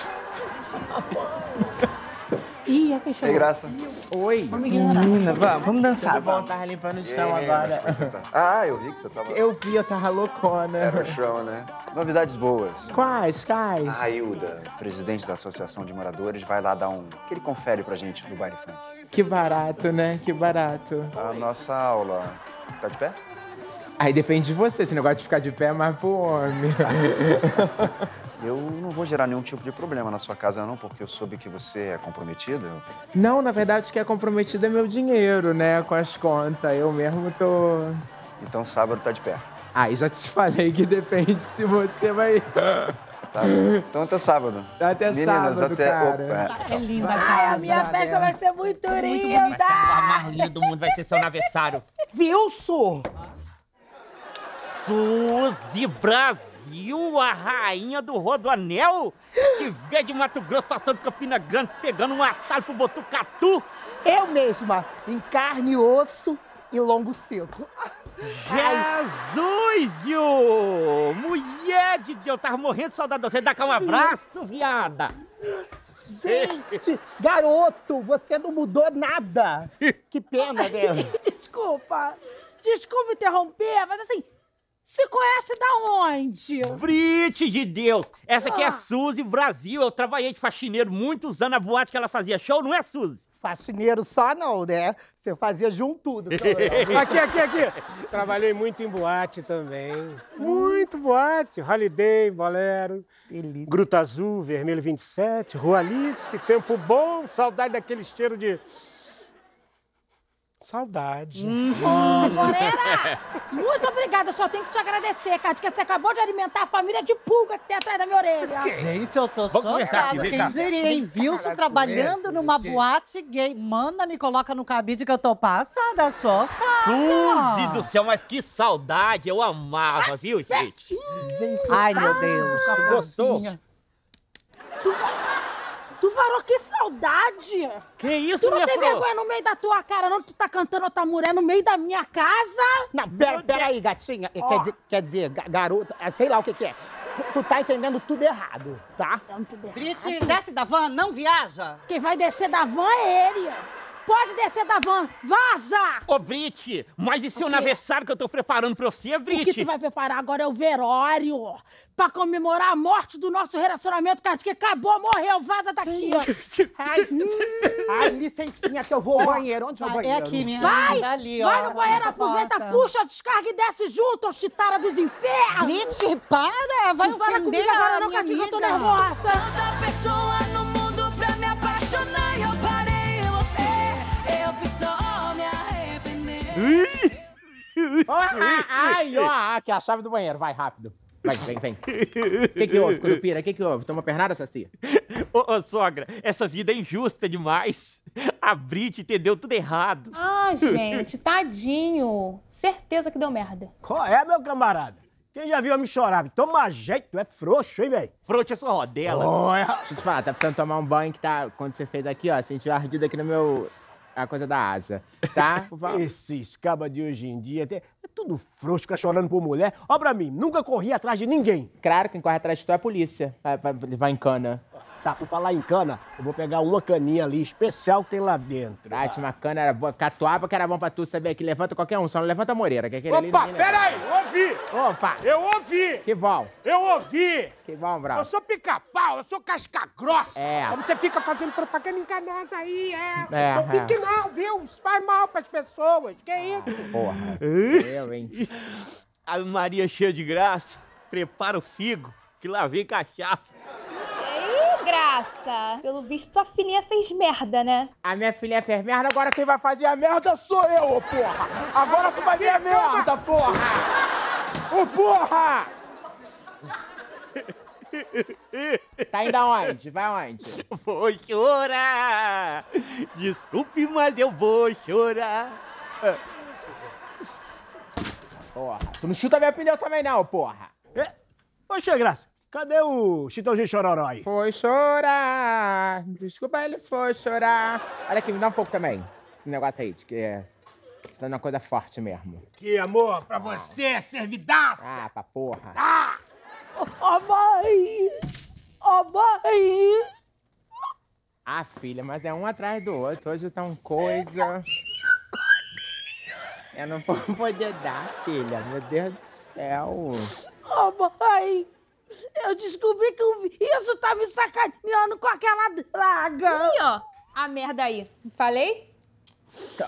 Ih, a quem chegou? Ei, Graça. Oi. Menina, vamos, vamos dançar. Tudo bom? Vamos. Tava limpando o E chão aí, agora. mas como você tá? Ah, eu vi que você tava... Eu vi, eu tava loucona. Era o chão, né? Novidades boas. Quais, quais? A Railda, presidente da Associação de Moradores, vai lá dar um... aquele confere pra gente do baile funk. Que barato, né? Que barato. A nossa aula... Tá de pé? Aí depende de você, esse negócio de ficar de pé é mais pro homem. eu não vou gerar nenhum tipo de problema na sua casa, não, porque eu soube que você é comprometido. Eu... Não, na verdade, o que é comprometido é meu dinheiro, né? Com as contas. Eu mesmo tô... Então sábado tá de pé. Ah, e já te falei que depende se você vai... Tá. Então até sábado. Até Meninas, sábado, até... cara. Opa. É linda Ai, a casa. a minha festa vai ser muito linda. Vai ser a mais linda do mundo, vai ser seu aniversário. Wilson! Suzy Brasil, a rainha do Rodoanel, que veio de Mato Grosso, passando por Campina Grande, pegando um atalho pro Botucatu. Eu mesma, em carne e osso e longo seco. Jesus, Yu! Mulher de Deus, tava morrendo de saudade de você. Dá cá um abraço, viada. Gente, garoto, você não mudou nada. Que pena, né? Desculpa. Desculpa interromper, mas assim, se conhece da onde? Brite de Deus! Essa aqui é Ah. Suzy Brasil. Eu trabalhei de faxineiro muitos anos na boate que ela fazia show, não é, Suzy? Faxineiro só não, né? Você fazia junto tudo. Aqui, aqui, aqui. Trabalhei muito em boate também. Muito boate. Holiday, Bolero, Gruta Azul, Vermelho vinte e sete, Rua Alice, Tempo Bom, saudade daquele cheiro de... Saudade. Ô, Moreira, muito obrigada. Eu só tenho que te agradecer, cara, porque você acabou de alimentar a família de pulga que tem atrás da minha orelha. Gente, eu tô Vamos conversar aqui, chocada. vem Quem cá. diria, hein? Wilson trabalhando numa boate gay. Manda, me coloca no cabide que eu tô passada, chocada. Suzy do céu, mas que saudade. Eu amava, viu, gente? Ai, meu Deus. Tu gostou? Tu varou, que saudade! Que isso, Tu não minha tem flor? vergonha no meio da tua cara, não? Tu tá cantando outra mulher no meio da minha casa? Não, pera, pera aí, gatinha. Ó. Quer dizer, quer dizer, ga- garota, é, sei lá o que que é. Tu, tu tá entendendo tudo errado, tá? Brite, desce da van, não viaja. Quem vai descer da van é ele. Pode descer da van, vaza! Ô, Brite, mas esse é o aniversário que eu tô preparando pra você, O que Brite? tu vai preparar agora é o velório. Pra comemorar a morte do nosso relacionamento, cara, que acabou, morreu, vaza daqui. Ai, ai, licencinha que eu vou ao banheiro. Onde é o Vai, é banheiro? aqui, minha Vai, linda, ali, ó. vai no banheiro, nessa aproveita, porta. puxa a descarga e desce junto, ô chitara dos infernos. Brite, para, vai Não fala ofender comigo agora a não, minha Catinha, eu tô amiga. nervosa. Tanta pessoa no mundo pra me apaixonar e eu parei em você. Eu fiz só me arrepender. Ó, ai, ó, aqui a chave do banheiro, vai, rápido. Vai, vem, vem. O que que houve, Curupira? O que que houve? Toma pernada, Saci? Ô, ô, sogra, essa vida é injusta demais. A Brite entendeu tudo errado. Ah, gente, tadinho. Certeza que deu merda. Qual é, meu camarada? Quem já viu homem chorar? Toma jeito, tu é frouxo, hein, velho? Frouxo é sua rodela. Olha. Deixa eu te falar, tá precisando tomar um banho que tá... Quando você fez aqui, ó, sentiu ardido aqui no meu... A coisa da asa, tá? Por favor. Esses cabas de hoje em dia, é tudo frouxo, fica chorando por mulher. Ó pra mim, nunca corri atrás de ninguém. Claro, quem corre atrás de tu é a polícia. Vai, vai levar em cana. Tá, por falar em cana, eu vou pegar uma caninha ali, especial que tem lá dentro. Ah, tinha uma cana, era boa. Catuaba que era bom pra tu saber que levanta qualquer um, só não levanta a Moreira. Que aquele ali Opa, ninguém levanta. peraí, ouvi! Opa! Eu ouvi! Que bom! Eu ouvi! Que bom, Brau. Eu sou pica-pau, eu sou casca grossa! É. Aí você fica fazendo propaganda enganosa aí, é! É, não fique é. não, viu? Isso faz mal pras pessoas, que isso? Porra. Eu, hein? A Maria cheia de graça, prepara o figo, que lá vem cachaça. Ei, graça. Pelo visto, tua filhinha fez merda, né? A minha filha fez merda, agora quem vai fazer a merda sou eu, ô porra! Agora tu vai ver a merda, porra! Ô porra! Tá indo aonde? Vai aonde? Vou chorar. Desculpe, mas eu vou chorar. Porra, tu não chuta minha pneu também não, porra! É. Poxa, Graça, cadê o Chitãozinho Chororó aí? Foi chorar, desculpa, ele foi chorar. Olha aqui, me dá um pouco também. Esse negócio aí, de que é... Tá uma coisa forte mesmo. Que amor pra você, servidaça! Ah, pra porra. Ah! Ô, oh, mãe! Ô, oh, mãe! Ah, filha, mas é um atrás do outro. Hoje tá uma coisa... Eu não vou poder dar, filha. Meu Deus do céu. Ô, oh, mãe! Eu descobri que o isso tá me sacaneando com aquela draga. Ih, ó, a merda aí. Falei?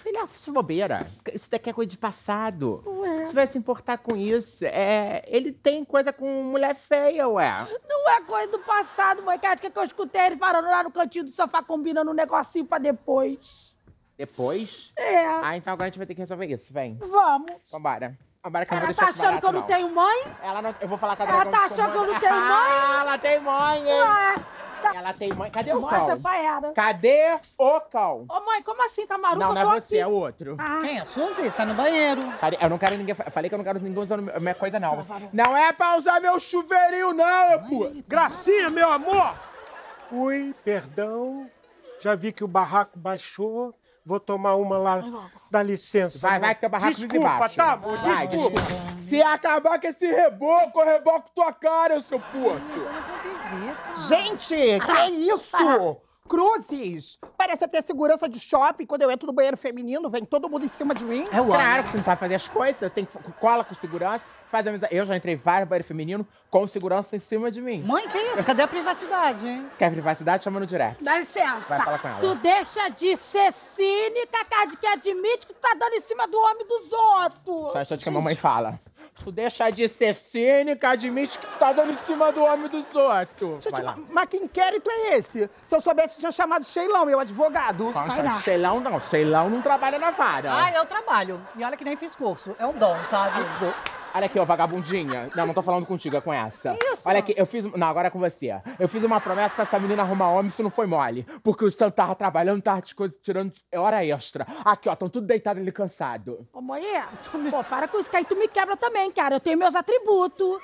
filha, isso é bobeira. Isso daqui é coisa de passado. Ué. Você vai se importar com isso. É, ele tem coisa com mulher feia, ué. Não é coisa do passado, mãe. Que acho que eu escutei ele falando lá no cantinho do sofá, combinando um negocinho pra depois. Depois? É. Ah, então agora a gente vai ter que resolver isso, vem. Vamos. Vambora. Vambora que eu não Ela vou tá deixar achando que eu não tenho mãe? Ela não... Eu vou falar com a Ela Dragão tá que sou achando que eu mãe. não tenho mãe? Ah, ela tem mãe, hein? Ué. Tá. Ela tem mãe. Cadê o Mostra cão? pra ela. Cadê o cão? Ô, mãe, como assim? Tá maluco? Não, Eu não tô é você, aqui. é o outro. Ah. Quem é? Suzy? Tá no banheiro. Falei- Eu não quero ninguém... eu Falei que eu não quero ninguém usando minha coisa, não. Não é pra usar meu chuveirinho, não, eu pô. Gracinha, meu amor! Ui, perdão. Já vi que o barraco baixou. Vou tomar uma lá. Dá licença. Vai, amor. vai, que teu barraco vive Desculpa, embaixo. tá, amor? Vai, Desculpa. Se acabar com esse reboco, eu reboco tua cara, seu puto. Gente, que isso? Cruzes! Parece até segurança de shopping. Quando eu entro no banheiro feminino, vem todo mundo em cima de mim. É claro que você não sabe fazer as coisas. Eu tenho que cola com segurança, faz amizade. Eu já entrei em vários banheiros femininos com segurança em cima de mim. Mãe, que isso? Cadê a privacidade, hein? Quer privacidade? Chama no direct. Dá licença. Vai falar com ela. Tu deixa de ser cínica, cara, de que admite que tu tá dando em cima do homem dos outros. Só isso que a mamãe fala. Tu deixa de ser cínica, admite que tu tá dando em cima do homem dos outros. Gente, Vai lá. mas, mas que inquérito é esse? Se eu soubesse, tinha chamado Sheilão, meu advogado. Não chama de Sheilão, não. Sheilão não trabalha na vara. Ah, eu trabalho. E olha que nem fiz curso. É um dom, sabe? Olha aqui, ô vagabundinha. Não, não tô falando contigo, é com essa. Que isso? Olha aqui, eu fiz... Não, agora é com você. Eu fiz uma promessa pra essa menina arrumar homem, isso não foi mole. Porque o Santo tava trabalhando, tava te co- tirando hora extra. Aqui, ó, tão tudo deitado ali cansado. Ô, mãe, pô, para com isso, que aí tu me quebra também, cara. Eu tenho meus atributos.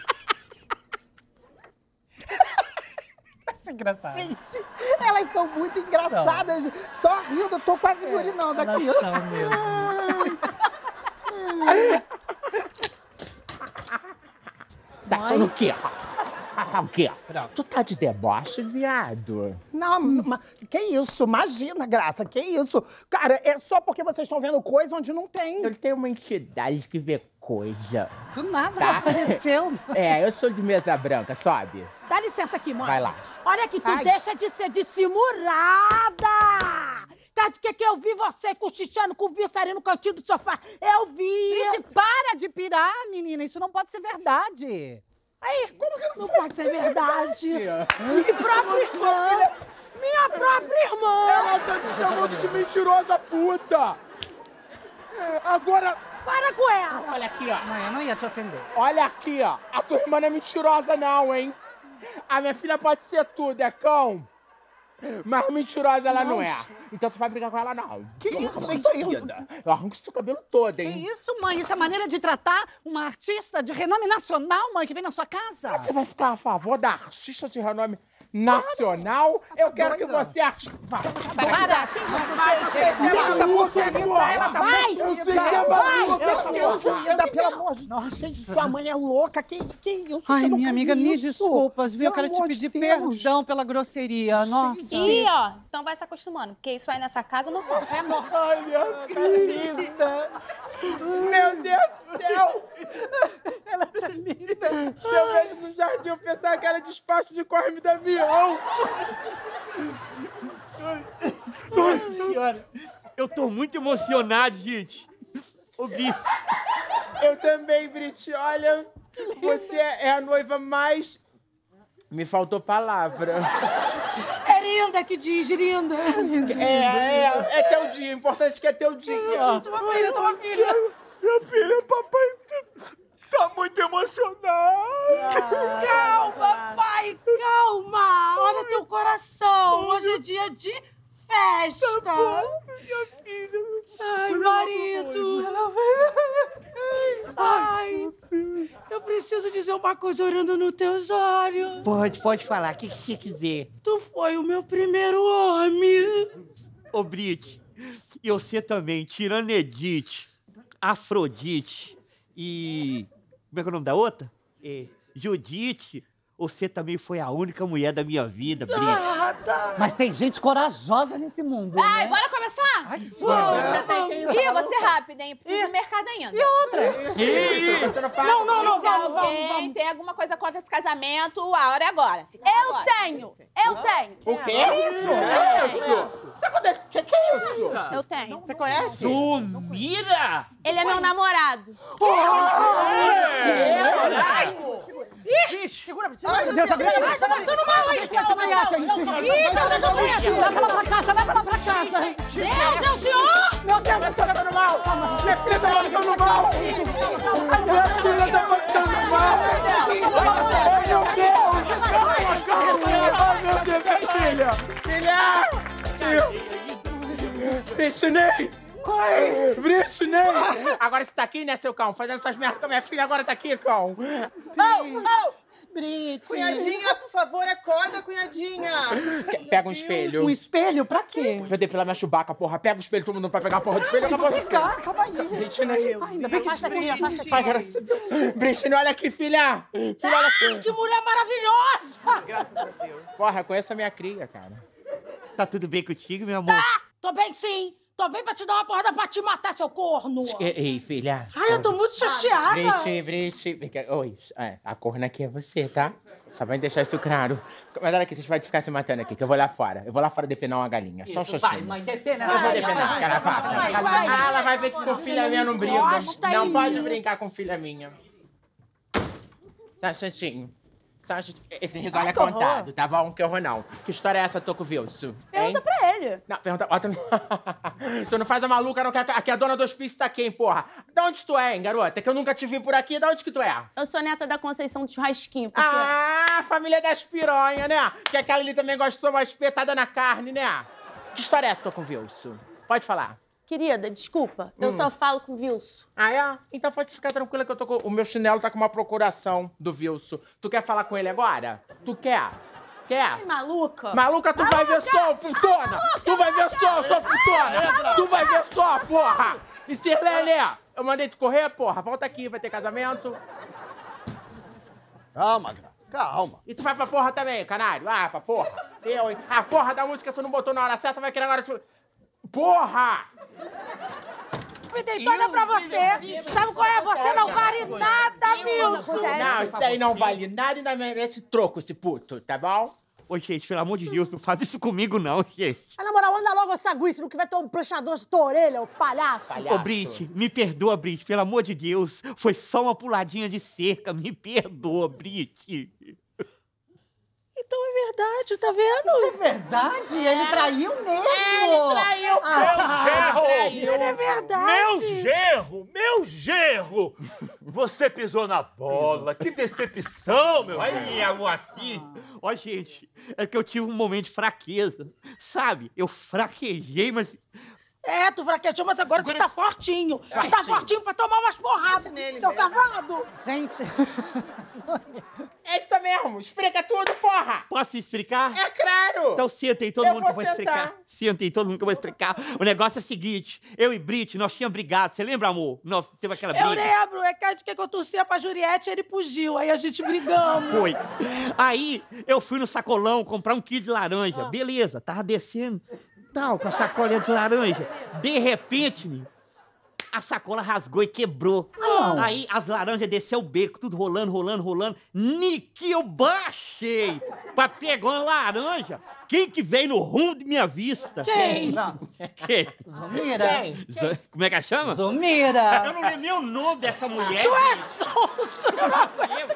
Isso é engraçado. Gente, elas são muito engraçadas. Só rindo, eu tô quase burinando aqui. Elas são mesmo. Tá achando o quê? O quê? Tu tá de deboche, viado? Não, mas que isso? Imagina, Graça, que isso? Cara, é só porque vocês estão vendo coisa onde não tem. Eu tenho uma entidade que vê coisa. Do nada, Tá? apareceu. É, eu sou de mesa branca, sobe. Dá licença aqui, mãe. Vai lá. Olha aqui, tu Ai. deixa de ser dissimulada. Cara, de que que eu vi você cochichando com o vício ali no cantinho do sofá? Eu vi. Gente, para de pirar, menina. Isso não pode ser verdade. Aí, como que não pode ser verdade? Minha própria irmã. Minha própria irmã. Ela tá te chamando de mentirosa puta. É, agora... Para com ela. Olha aqui, ó. Mãe, eu não ia te ofender. Olha aqui, ó. A tua irmã não é mentirosa não, hein? A minha filha pode ser tudo, é cão. Mas mentirosa ela não, Não. é. Então tu vai brigar com ela, não. Que Eu isso, arranco gente? tua vida. Eu arranco seu cabelo todo, Que hein? isso, mãe? Isso é maneira de tratar uma artista de renome nacional, mãe, que vem na sua casa? Você vai ficar a favor da artista de renome nacional? Eu quero que você... artista. Vai, Para! Que isso, gente? Ela tá possuída, ela tá Vai! possuída, Vai! maluca, Ela tá que Possuída, pelo amor de Deus. Gente, sua mãe é louca. Que, que isso? Ai, Você nunca minha amiga, viu me isso? desculpas, viu? Eu Pelo quero te amor de pedir Deus. perdão pela grosseria. Nossa. Ih, ó, então vai se acostumando, porque isso aí nessa casa não rola. É amor. Ai, minha filha. Meu Deus do céu! Ela tá linda. Se eu vejo no jardim, eu pensava que era despacho de corme de avião. Nossa senhora, eu tô muito emocionado, gente. Ô, bicho. Eu também, Brit. Olha, você é a noiva mais... Me faltou palavra. É linda que diz, linda. É, é, é teu dia. Importante que é teu dia. Toma filha, toma filha. Minha filha, papai tá muito emocionado. Calma, pai, calma. Olha teu coração. Hoje é dia de festa. Tá bom, minha filha. Ai, marido. Ai, eu preciso dizer uma coisa olhando nos teus olhos. Pode, pode falar, o que, que você quiser. Tu foi o meu primeiro homem. Ô, Brit, e você também, tirando Edith, Afrodite e... Como é que é o nome da outra? É, Judite, você também foi a única mulher da minha vida, Brit. Mas tem gente corajosa nesse mundo, Ai, né? bora começar? Ai, que Ih, eu vou ser rápida, hein? Preciso ir no mercado ainda. E outra? Não, não, não, Se vamos, vamos, alguém vamos. tem alguma coisa contra esse casamento, a hora é agora. Tem que ser Eu agora. tenho, eu tenho. O quê? Isso? Que isso? Isso acontece? Que que é isso? Nossa. Eu tenho. Você conhece? Sumira! Ele é meu namorado. Ih, segura, Ai, Deus, Deus, Deus, Deus, tá passando mal aí. Ih, tá dando medo. Leva ela pra casa, leva ela pra casa. Deus, é o senhor? Meu Deus, eu tô levando mal. Minha filha tá passando mal. Minha filha tá passando mal. Ai, meu Deus! Ai, meu Deus, minha filha! Filha! Britney! Ai, Britney! Agora você tá aqui, né, seu cão? Fazendo essas merdas com a minha filha, agora tá aqui, cão. Oh, oh! Brit! Cunhadinha, por favor, acorda, cunhadinha! Pega um espelho. Um espelho? Pra quê? Vai depilar minha chubaca, porra. Pega o espelho, todo mundo vai pegar a porra do espelho. Eu vou pegar, calma aí. Britney. Ai, ainda bem que Afasta aqui, afasta aqui. Ai, graças a Deus. Britney, olha aqui, filha. Filha, olha Ah, aqui. que mulher maravilhosa! Graças a Deus. Porra, conheço a minha cria, cara. Tá tudo bem contigo, meu amor? Tá, tô bem sim. Tô bem pra te dar uma porrada pra te matar, seu corno. Ei, ei, filha. Ai, eu tô muito chateada. Brit, Brit. Oi, é, a corna aqui é você, tá? Só vai deixar isso claro. Mas olha aqui, vocês vão ficar se matando aqui, que eu vou lá fora. Eu vou lá fora depenar uma galinha. Só um Isso, vai, chatinho. mãe, depena Eu vou essa depenar, cara. vai, vai. Ah, ela vai ver que com filha minha não briga. Encosta Não em pode mim. brincar com filha minha. Só chatinho. Só chatinho. Esse risole é contado, tá bom? Que horror não. Que história é essa, Toco Wilson? Pergunta Hein? pra ele. Não, pergunta... Ó, tu, não... tu não faz a maluca, não, que aqui a dona do hospício tá aqui, hein, porra? Da onde tu é, hein, garota? Que eu nunca te vi por aqui. Da onde que tu é? Eu sou neta da Conceição de Churrasquinho. Porque... Ah, família das piranhas, né? Que aquela ali também gostou mais espetada na carne, né? Que história é essa, Toco Wilson? Pode falar. Querida, desculpa. Eu Hum. só falo com o Wilson. Ah, é? Então pode ficar tranquila que eu tô com... O meu chinelo tá com uma procuração do Wilson. Tu quer falar com ele agora? Tu quer? Quer? Ai, maluca. Maluca, tu vai ver só, putona! Tu vai ver só, sua putona! Tu vai ver só, porra! E Sirlene, eu mandei tu correr, porra. Volta aqui, vai ter casamento. Calma, Gra. Calma. E tu vai pra porra também, canário? Ah, pra porra. Eu, hein? A porra da música tu não botou na hora certa, vai querer agora... Tu... Porra! Me dei toda pra você. Sabe qual é? Você não vale nada, Wilson. Não, isso daí não vale nada e ainda merece troco, esse puto, tá bom? Ô, gente, pelo amor de Deus, não faz isso comigo não, gente. Ah, na moral, anda logo essa guiça, não que vai ter um puxador de tua orelha, ô palhaço. Ô, Brit, me perdoa, Brit, pelo amor de Deus. Foi só uma puladinha de cerca, me perdoa, Brit. Então é verdade, tá vendo? Isso é verdade? Ele traiu mesmo. Ele traiu. Meu genro! Ele é verdade. Meu genro! Meu genro! Você pisou na bola. Que decepção, meu Olha, genro. Moacir. Ó, gente, é que eu tive um momento de fraqueza. Sabe? Eu fraquejei, mas... É, tu fraquejou, mas agora você tá fortinho. Tu tá fortinho pra tomar umas porradas, seu safado. Gente... É isso mesmo, esfrega tudo, porra! Posso explicar? É claro! Então senta aí, todo Eu mundo que eu vou vou sentar. explicar. Senta aí, todo mundo que eu vou explicar. O negócio é o seguinte, eu e Brit, nós tínhamos brigado. Você lembra, amor? Nós teve aquela briga. Eu lembro, é que a gente que eu torcia pra Juliette e ele fugiu. Aí a gente brigamos. Foi. Aí, eu fui no sacolão comprar um quilo de laranja. Ah. Beleza, tava descendo, tal, com a sacolinha de laranja. De repente, menino, a sacola rasgou e quebrou. Ah. Aí, as laranjas desceu o beco, tudo rolando, rolando, rolando. Ni que eu baixei pra pegar uma laranja. Quem que veio no rumo de minha vista? Quem? Não. Quem? Zomira. Quem? Z- Como é que ela chama? Zomira. Eu não lembro nem o nome dessa mulher. Tu é sonso, eu não aguento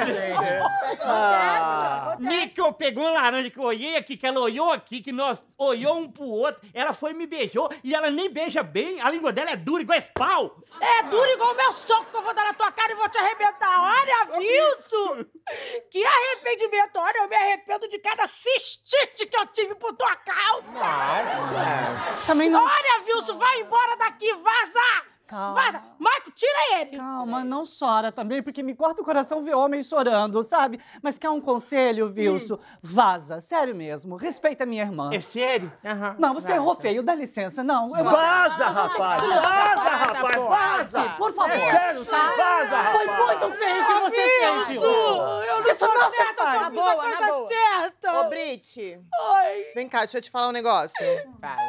Ah. Níquel pegou uma laranja que eu olhei aqui, que ela olhou aqui, que nós olhou um pro outro. Ela foi e me beijou e ela nem beija bem. A língua dela é dura igual esse pau. É duro igual o meu soco que eu vou dar na tua cara e vou te arrebentar. Olha, Wilson! Que arrependimento! Olha, eu me arrependo de cada cistite que eu tive por tua causa! Nossa! Também não... Olha, Wilson, vai embora daqui, vaza! Calma. Vaza! Marco, tira ele! Calma, não chora também, porque me corta o coração ver homem chorando, sabe? Mas quer um conselho, Wilson? Vaza, sério mesmo. Respeita a minha irmã. É sério? Aham. Não, você errou feio, dá licença. Não, eu... Vaza, rapaz! Vaza, rapaz! Vaza! Por favor. Sério, vaza, rapaz! Foi muito feio que você fez, Wilson! Wilson. Eu não Isso sou não se certa, faz. só Na fiz a boa, na coisa boa. certa! Ô, Brit, Oi! vem cá, deixa eu te falar um negócio. Fala.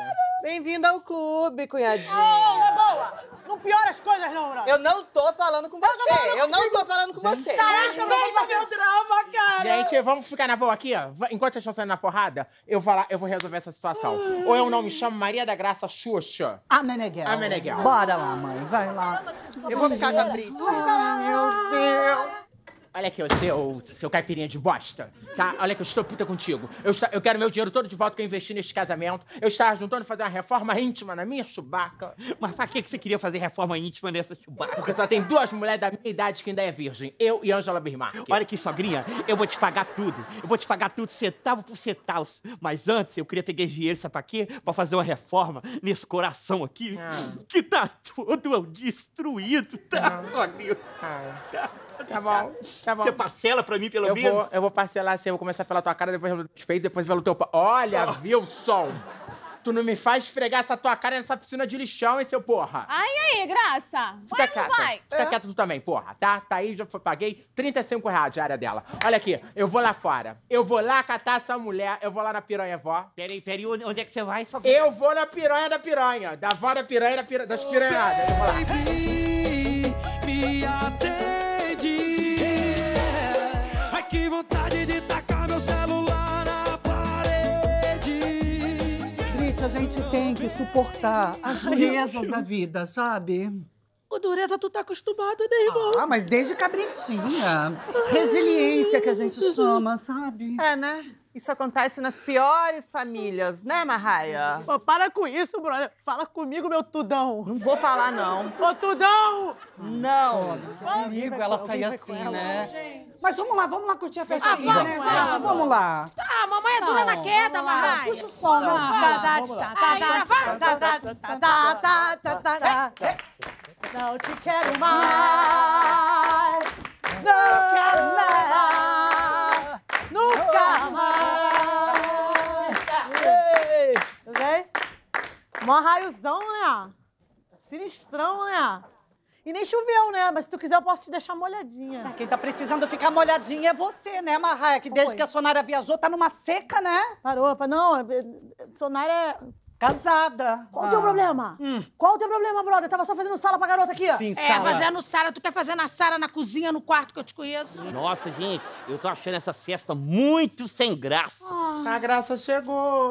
Bem-vinda ao clube, cunhadinha. Ô, na boa! Não piora as coisas, não, brother. Eu não tô falando com você. Eu não tô falando com você. Caraca, respeita meu drama, cara. Gente, vamos ficar na boa aqui, ó. Va- Enquanto vocês estão saindo na porrada, eu vou lá, eu vou resolver essa situação. Ou eu não me chamo Maria da Graça Xuxa. A Meneghel. A Meneghel. Bora lá, mãe. Vai lá. Eu vou ficar com a Brit. Meu Deus. Olha aqui, ô seu, seu caipirinha de bosta, tá? Olha que eu estou puta contigo. Eu, esta- eu quero meu dinheiro todo de volta que eu investi nesse casamento. Eu estava juntando fazer uma reforma íntima na minha chubaca. Mas pra que que você queria fazer reforma íntima nessa chubaca? Porque só tem duas mulheres da minha idade que ainda é virgem. Eu e Ângela Bismarck. Olha aqui, sogrinha, eu vou te pagar tudo. Eu vou te pagar tudo, centavo por centavo. Mas antes, eu queria pegar dinheiro, sabe pra quê? Pra fazer uma reforma nesse coração aqui, que tá todo destruído, tá, sogrinha? Tá. Tá bom, tá bom. Você parcela pra mim, pelo eu menos? Vou, eu vou parcelar assim, eu vou começar pela tua cara, depois pelo peito, depois pelo teu pau. Olha, Wilson! Tu não me faz esfregar essa tua cara nessa piscina de lixão, hein, seu porra? Ai, aí, Graça? Fica Vai ou quieta. não vai? Fica quieto tu também, porra, tá? Tá aí, já foi, paguei trinta e cinco reais de área dela. Olha aqui, eu vou lá fora. Eu vou lá catar essa mulher, eu vou lá na piranha vó. Peraí, peraí, onde é que você vai, sogrinha? Eu vou na piranha da piranha. Da vó da piranha, da pira... das piranhadas. Eu vou lá. Me atende. Ai, que vontade de tacar meu celular na parede. Brit, a gente tem que suportar as durezas da vida, sabe? Ô, dureza, tu tá acostumado, né, irmão? Ah, mas desde cabritinha. Resiliência que a gente chama, sabe? É, né? Isso acontece nas piores famílias, né, Marraia? Pô, para com isso, brother. Fala comigo, meu tudão. Não vou falar, não. Ô, tudão! Não. Comigo ela sair assim, ela, né? gente. Mas vamos lá, vamos lá curtir a festinha, Ah, vamos, né, vamos, gente? vamos. Vamos lá. Tá, mamãe é dura na queda, Marraia. Puxa o som, Tá, vai. tá, tá, tá, tá, tá, tá, tá, tá, tá, tá. Não te quero mais. Não quero mais. Nunca mais. Tudo bem? Mó raiozão, né? Sinistrão, né? E nem choveu, né? Mas se tu quiser, eu posso te deixar molhadinha. Quem tá precisando ficar molhadinha é você, né, Marraia? Que desde foi? que a Sonara viajou, tá numa seca, né? Parou, pa- não. é- é- Sonara é... Casada. Qual o teu Ah. problema? Qual o teu problema, brother? Tava só fazendo sala pra garota aqui. Sim, É, sala. fazendo sala. Tu quer fazer na sala, na cozinha, no quarto que eu te conheço? Nossa, gente, eu tô achando essa festa muito sem graça. A graça chegou.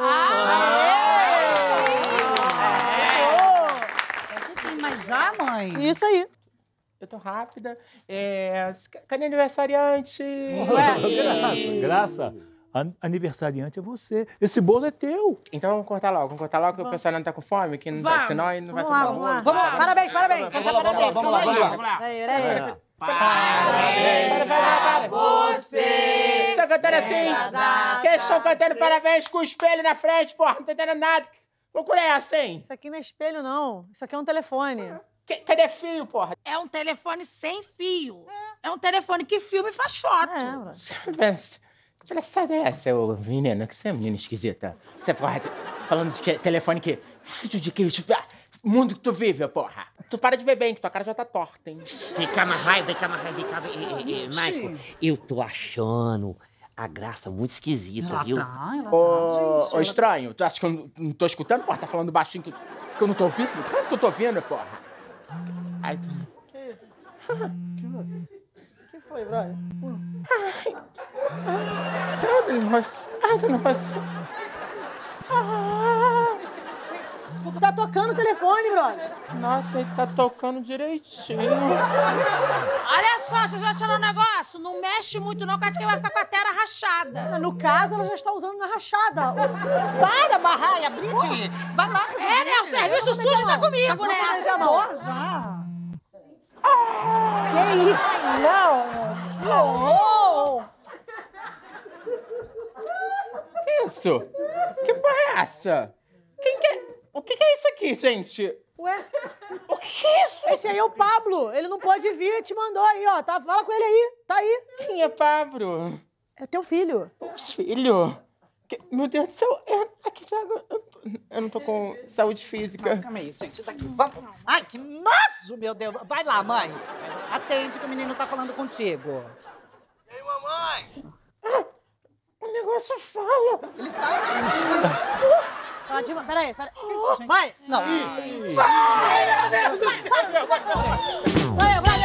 Mas já, mãe? Isso aí. Eu tô rápida. É... Cadê aniversariante? Graça, graça. An- Aniversariante é você. Esse bolo é teu. Então vamos cortar logo, vamos cortar logo que o pessoal não tá com fome, que não tá, Vamos. senão aí não vai Vamos lá, sobrar vamos lá. bolo. Vamos lá. Parabéns, parabéns. Vamos lá, vamos lá, vamos lá, vamos lá. Vamos lá. Peraí, peraí. Parabéns pra você. Estão cantando assim? Que estão cantando parabéns com o espelho na frente, porra, não tá entendendo nada. Que loucura é essa, hein? Isso aqui não é espelho, não. Isso aqui é um telefone. Que- cadê fio, porra? É um telefone sem fio. É um telefone que filma e faz foto. Que palhaçada é essa, ô menina? Que você é menina esquisita. Você porra, falando de que, telefone que... De que... Mundo que tu vive, porra. Tu para de beber, hein, que tua cara já tá torta, hein? Vem cá, Marraia, vem cá, Marraia, vem cá. Ei, Michael, eu tô achando a graça muito esquisita, viu? Ô, ô, estranho, tu acha que eu não, não tô escutando, porra? Tá falando baixinho que, que eu não tô ouvindo? Claro que eu tô ouvindo, porra. Ai, tu... Que isso? que foi, brother? Ai, nossa. Ai, nossa. Desculpa, tá tocando o telefone, brother. Nossa, ele tá tocando direitinho. Olha só, deixa eu já tirar um negócio. Não mexe muito não, que a gente vai ficar com a tela rachada. No caso, ela já está usando na rachada. Para, Marraia, Brit. Vai lá. É, né? O serviço sujo tá comigo, né? Tá Amor. já. Que isso? Não. Oh. Que isso? Que porra é essa? Quem que é? O que, que é isso aqui, gente? Ué? O que é isso? Esse aí é o Pablo. Ele não pode vir, te mandou aí, ó. Tá, fala com ele aí. Tá aí. Quem é Pablo? É teu filho. Filho? Que- meu Deus do céu. Eu, aqui, eu, eu, eu não tô com saúde física. Calma aí, gente. Daqui. Vamos. Ai, que nojo, meu Deus. Vai lá, mãe. Atende que o menino tá falando contigo. E aí, mamãe? O negócio fala. Ele fala. Pode, peraí, peraí. Vai! Não. Vai, meu Deus! Vai, vai, vai, vai!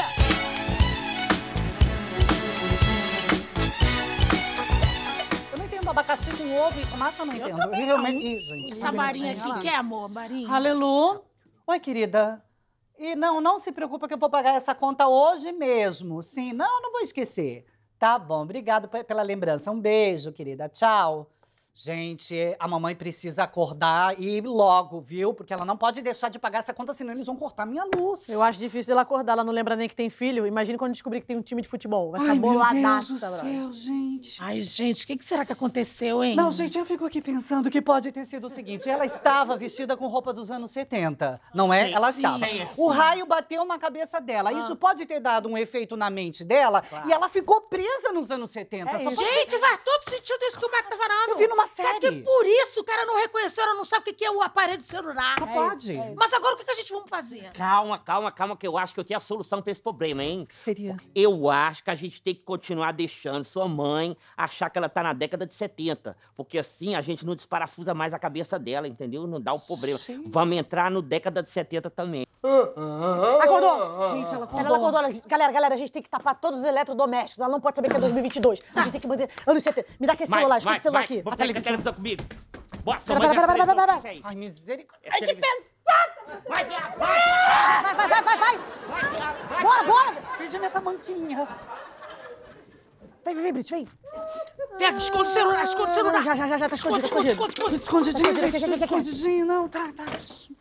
Eu não entendo abacaxi com ovo e tomate, eu não entendo. Eu realmente... Ih, gente, Essa Marinha aqui ela- quer, amor? Marinha? Alelu. Oi, querida. E não, não se preocupa que eu vou pagar essa conta hoje mesmo. Sim, não, não vou esquecer. Tá bom, obrigado pe- pela lembrança. Um beijo, querida. Tchau. Gente, a mamãe precisa acordar e logo, viu? Porque ela não pode deixar de pagar essa conta, senão eles vão cortar minha luz. Eu acho difícil ela acordar, ela não lembra nem que tem filho. Imagina quando descobrir que tem um time de futebol. Vai ficar Ai, meu boladaça, Deus do brother. céu, gente. Ai, gente, o que, que será que aconteceu, hein? Não, gente, eu fico aqui pensando que pode ter sido o seguinte: ela estava vestida com roupa dos anos setenta, não é? Sim, Ela sim. estava. Sim. O raio bateu na cabeça dela. Ah. Isso pode ter dado um efeito na mente dela e ela ficou presa nos anos setenta. É Só isso. pode Gente, ser- faz todo sentido isso que o Marco tá falando. Eu vi numa Acho que série. por isso o cara não reconheceu, ela não sabe o que que é o aparelho de celular. Só pode. É. Mas agora o que que a gente vai fazer? Calma, calma, calma, que eu acho que eu tenho a solução pra esse problema, hein? Que seria? Eu acho que a gente tem que continuar deixando sua mãe achar que ela tá na década de setenta. Porque assim a gente não desparafusa mais a cabeça dela, entendeu? Não dá o problema. Vamos entrar no década de setenta também. Acordou! Gente, ela Ela acordou. Galera, galera, a gente tem que tapar todos os eletrodomésticos. Ela não pode saber que é dois mil e vinte e dois. A gente tem que manter... Anos setenta. Me dá aquele Vai, celular, vai, escuta o celular vai. aqui. Vamos A pegar a televisão. televisão comigo. Bora, sua Pera, mãe pera, vai pera, pera, televisão. pera, Fica aí. Ai, misericórdia. Ai, que pensada! Vai, vai, vai, vai, vai, vai! Bora, bora! Perdi minha tamanquinha. Vem, vem, vem, Brit, vem. Pega, esconde o celular, esconde o celular. Já, já, já, já, tá escondido, Esconde, tá esconde, esconde, escondido. Escondidinho, Aqui, aqui, gente, aqui, aqui, aqui. escondidinho, não, tá, tá.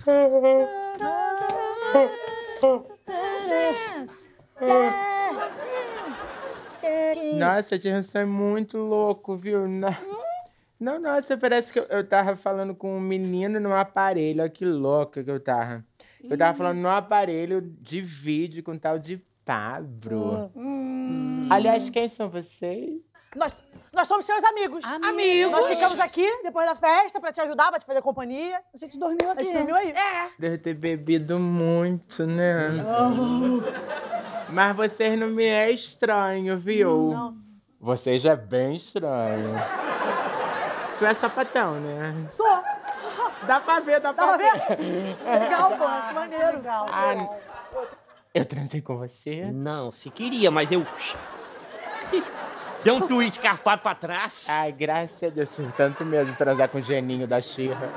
Nossa, gente, você é muito louco, viu? Não, não, nossa, parece que eu, eu tava falando com um menino no aparelho. Olha que louca que eu tava. Eu tava falando no aparelho de vídeo com tal de Pablo. Aliás, quem são vocês? Nós, nós somos seus amigos. Amigos. Nós ficamos aqui depois da festa pra te ajudar, pra te fazer companhia. A gente dormiu aqui. A gente dormiu aí. É. Deve ter bebido muito, né? Mas vocês não me é estranho, viu? Não. Você já é bem estranho. Tu é sapatão, né? Sou. Dá pra ver, dá, Dá pra pra ver. ver? Legal, pô. Acho maneiro. Legal. Ah, eu transei com você? Não, se queria, mas eu... Deu um tweet carpado pra trás. Ai, graças a Deus, tive tanto medo de transar com o geninho da Xirra.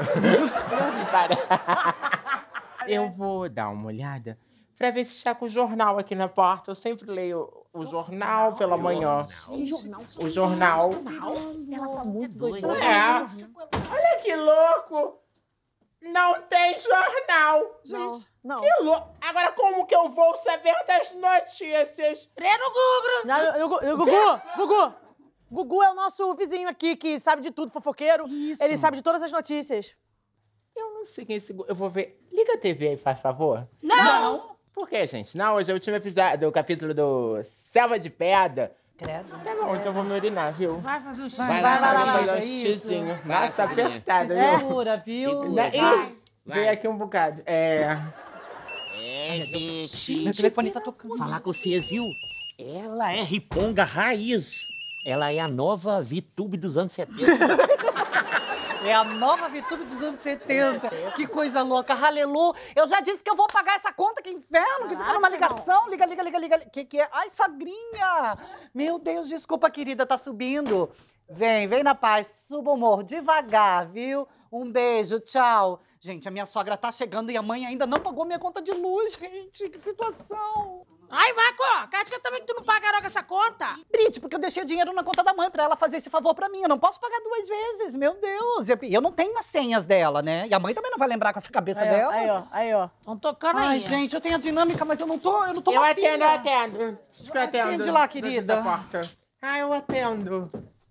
Eu vou dar uma olhada pra ver se está com o jornal aqui na porta. Eu sempre leio o jornal pela manhã. Que jornal? O jornal. Ela tá muito doida. É. Olha que louco! Não tem jornal! Não, não. Que louco! Agora como que eu vou saber das notícias? Lê no Google. Já, eu, eu, Gugu, Gugu. Gugu é o nosso vizinho aqui, que sabe de tudo, fofoqueiro. Isso. Ele sabe de todas as notícias. Eu não sei quem é esse... Eu vou ver... Liga a T V aí, faz favor. Não. Não. Por quê, gente? Não, hoje é o último episódio do capítulo do Selva de Pedra. Credo. Tá bom, então eu vou me urinar, viu? Vai fazer um xixi. Vai, vai, vai, lá, vai, fazer um é isso. xizinho. Vai, Nossa, Sabrina. apertada, Se viu? segura, viu? Segura. Ih, Vai. veio aqui um bocado. É... É, gente. Meu telefone tá tocando. Falar com vocês, viu? Ela é riponga raiz. Ela é a nova VTube dos anos setenta. É a nova VTube dos anos setenta. Que coisa louca. Halelu. Eu já disse que eu vou pagar essa conta. Que inferno. Que fica numa ligação. Liga, liga, liga, liga. Que que é? Ai, sogrinha. Meu Deus, desculpa, querida. Tá subindo. Vem, vem na paz. Suba o morro devagar, viu? Um beijo, tchau. Gente, a minha sogra tá chegando e a mãe ainda não pagou minha conta de luz, gente. Que situação. Ai, Marco, Cátia, também que tu não paga logo essa conta. Brite, porque eu deixei o dinheiro na conta da mãe pra ela fazer esse favor pra mim. Eu não posso pagar duas vezes, meu Deus. E eu não tenho as senhas dela, né? E a mãe também não vai lembrar com essa cabeça Aí, ó, dela. aí, ó, aí, ó. Tão tocando Ai, aí. gente, eu tenho a dinâmica, mas eu não tô, eu não tô Eu uma atendo, eu pilha. atendo. Deixa que eu atendo. Atende lá, querida. Da porta. Ah, eu atendo.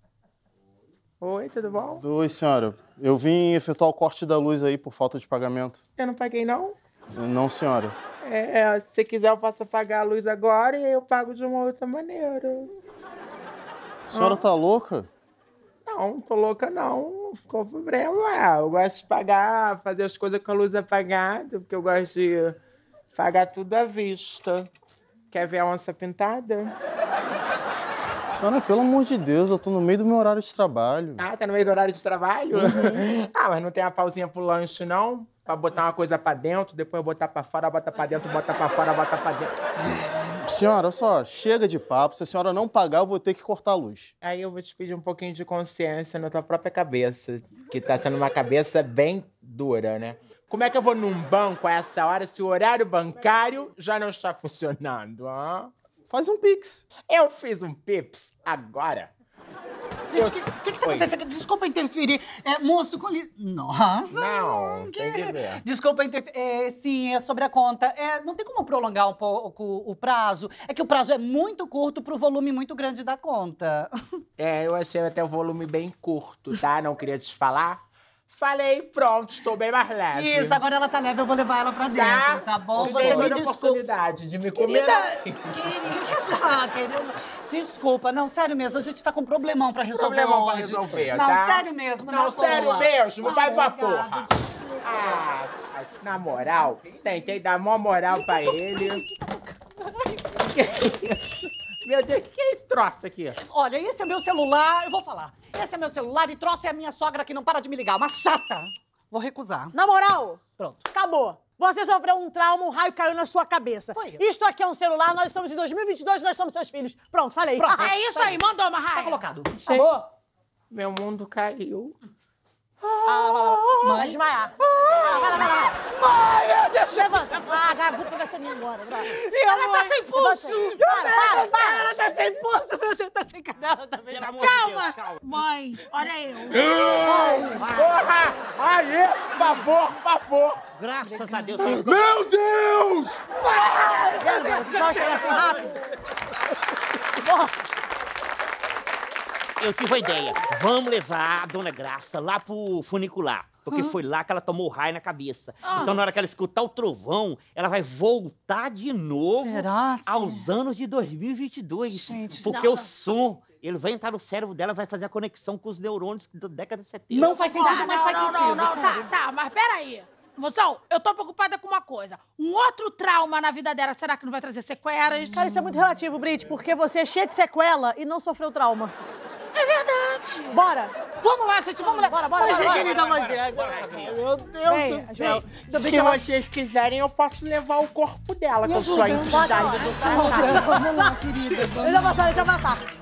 Oi, tudo bom? Oi, senhora. Eu vim efetuar o corte da luz aí por falta de pagamento. Eu não paguei, não? Não, senhora. É, se você quiser, eu posso apagar a luz agora e eu pago de uma outra maneira. A senhora tá louca? Não, não tô louca, não. Qual o problema? Eu gosto de pagar, fazer as coisas com a luz apagada, porque eu gosto de pagar tudo à vista. Quer ver a onça pintada? A Senhora, pelo amor de Deus, eu tô no meio do meu horário de trabalho. Ah, tá no meio do horário de trabalho? Uhum. Ah, mas não tem uma pausinha pro lanche, não? Pra botar uma coisa pra dentro, depois botar pra fora, bota pra dentro, bota pra fora, bota pra dentro. Senhora, olha só, chega de papo. Se a senhora não pagar, eu vou ter que cortar a luz. Aí eu vou te pedir um pouquinho de consciência na tua própria cabeça, que tá sendo uma cabeça bem dura, né? Como é que eu vou num banco a essa hora se o horário bancário já não está funcionando, hã? Faz um Pix. Eu fiz um Pix agora. Gente, o que, que que tá Oi. acontecendo? Desculpa interferir. É, moço, com li... Nossa! Não, tem que ver. Desculpa interferir. É, sim, é sobre a conta. É, não tem como prolongar um pouco o prazo? É que o prazo é muito curto pro volume muito grande da conta. É, eu achei até o volume bem curto, tá? Não queria te falar. Falei, pronto, estou bem mais leve. Isso, agora ela tá leve, eu vou levar ela pra dentro, tá, bom? Te Você dei me toda a desculpa. oportunidade de me comer. Querida, querida, querida, desculpa, não, sério mesmo, a gente tá com um problemão pra resolver Problemão pra hoje. resolver, Não, tá? sério mesmo, Não, na sério boa. mesmo, vai pra Obrigado, porra. Ah, na moral, tentei dar mó moral pra ele. Meu Deus, o que, que é esse troço aqui? Olha, esse é meu celular, eu vou falar. Esse é meu celular e troço é a minha sogra que não para de me ligar, uma chata. Vou recusar. Na moral, pronto. Acabou. Você sofreu um trauma, um raio caiu na sua cabeça. Foi isso. Isto aqui é um celular, nós estamos em dois mil e vinte e dois, nós somos seus filhos. Pronto, falei. Pronto, é isso aí, mandou uma raia. Tá colocado. Acabou? Meu mundo caiu. Ah, vai lá, vai lá. Vai desmaiar. Vai lá, vai lá, vai lá. Mãe, deixa... Levanta. Ah, a culpa vai ser minha agora. Ela tá sem pulso. Para, para, para. Ela tá sem pulso, meu Deus, tá sem canela também. Calma. Mãe, olha eu. Porra! Aí, por favor, por favor. Graças a Deus. Meu Deus! Meu Deus, precisava chegar assim rápido. Porra. Eu tive uma ideia. Vamos levar a Dona Graça lá pro funicular. Porque foi lá que ela tomou raio na cabeça. Ah. Então, na hora que ela escutar o trovão, ela vai voltar de novo Será, sim? aos anos de dois mil e vinte e dois. Gente, porque não. o som, ele vai entrar no cérebro dela, vai fazer a conexão com os neurônios da década de setenta. Não faz sentido, Tá, mas não, faz não, sentido. Não, não, sério. tá, tá, mas peraí. Moção, eu tô preocupada com uma coisa. Um outro trauma na vida dela, será que não vai trazer sequelas? Cara, isso é muito relativo, Brit, porque você é cheia de sequela e não sofreu trauma. É verdade. Bora. Vamos lá, gente, vamos lá. Bora, bora, Mas, bora, bora, querida, bora, mas bora, é, bora, agora, meu Deus Vem, do céu. vem. Ainda bem Se que ela... vocês quiserem, eu posso levar o corpo dela, que eu sou a ajuda. entidade do Vamos lá, querida. Deixa eu avançar, deixa eu avançar.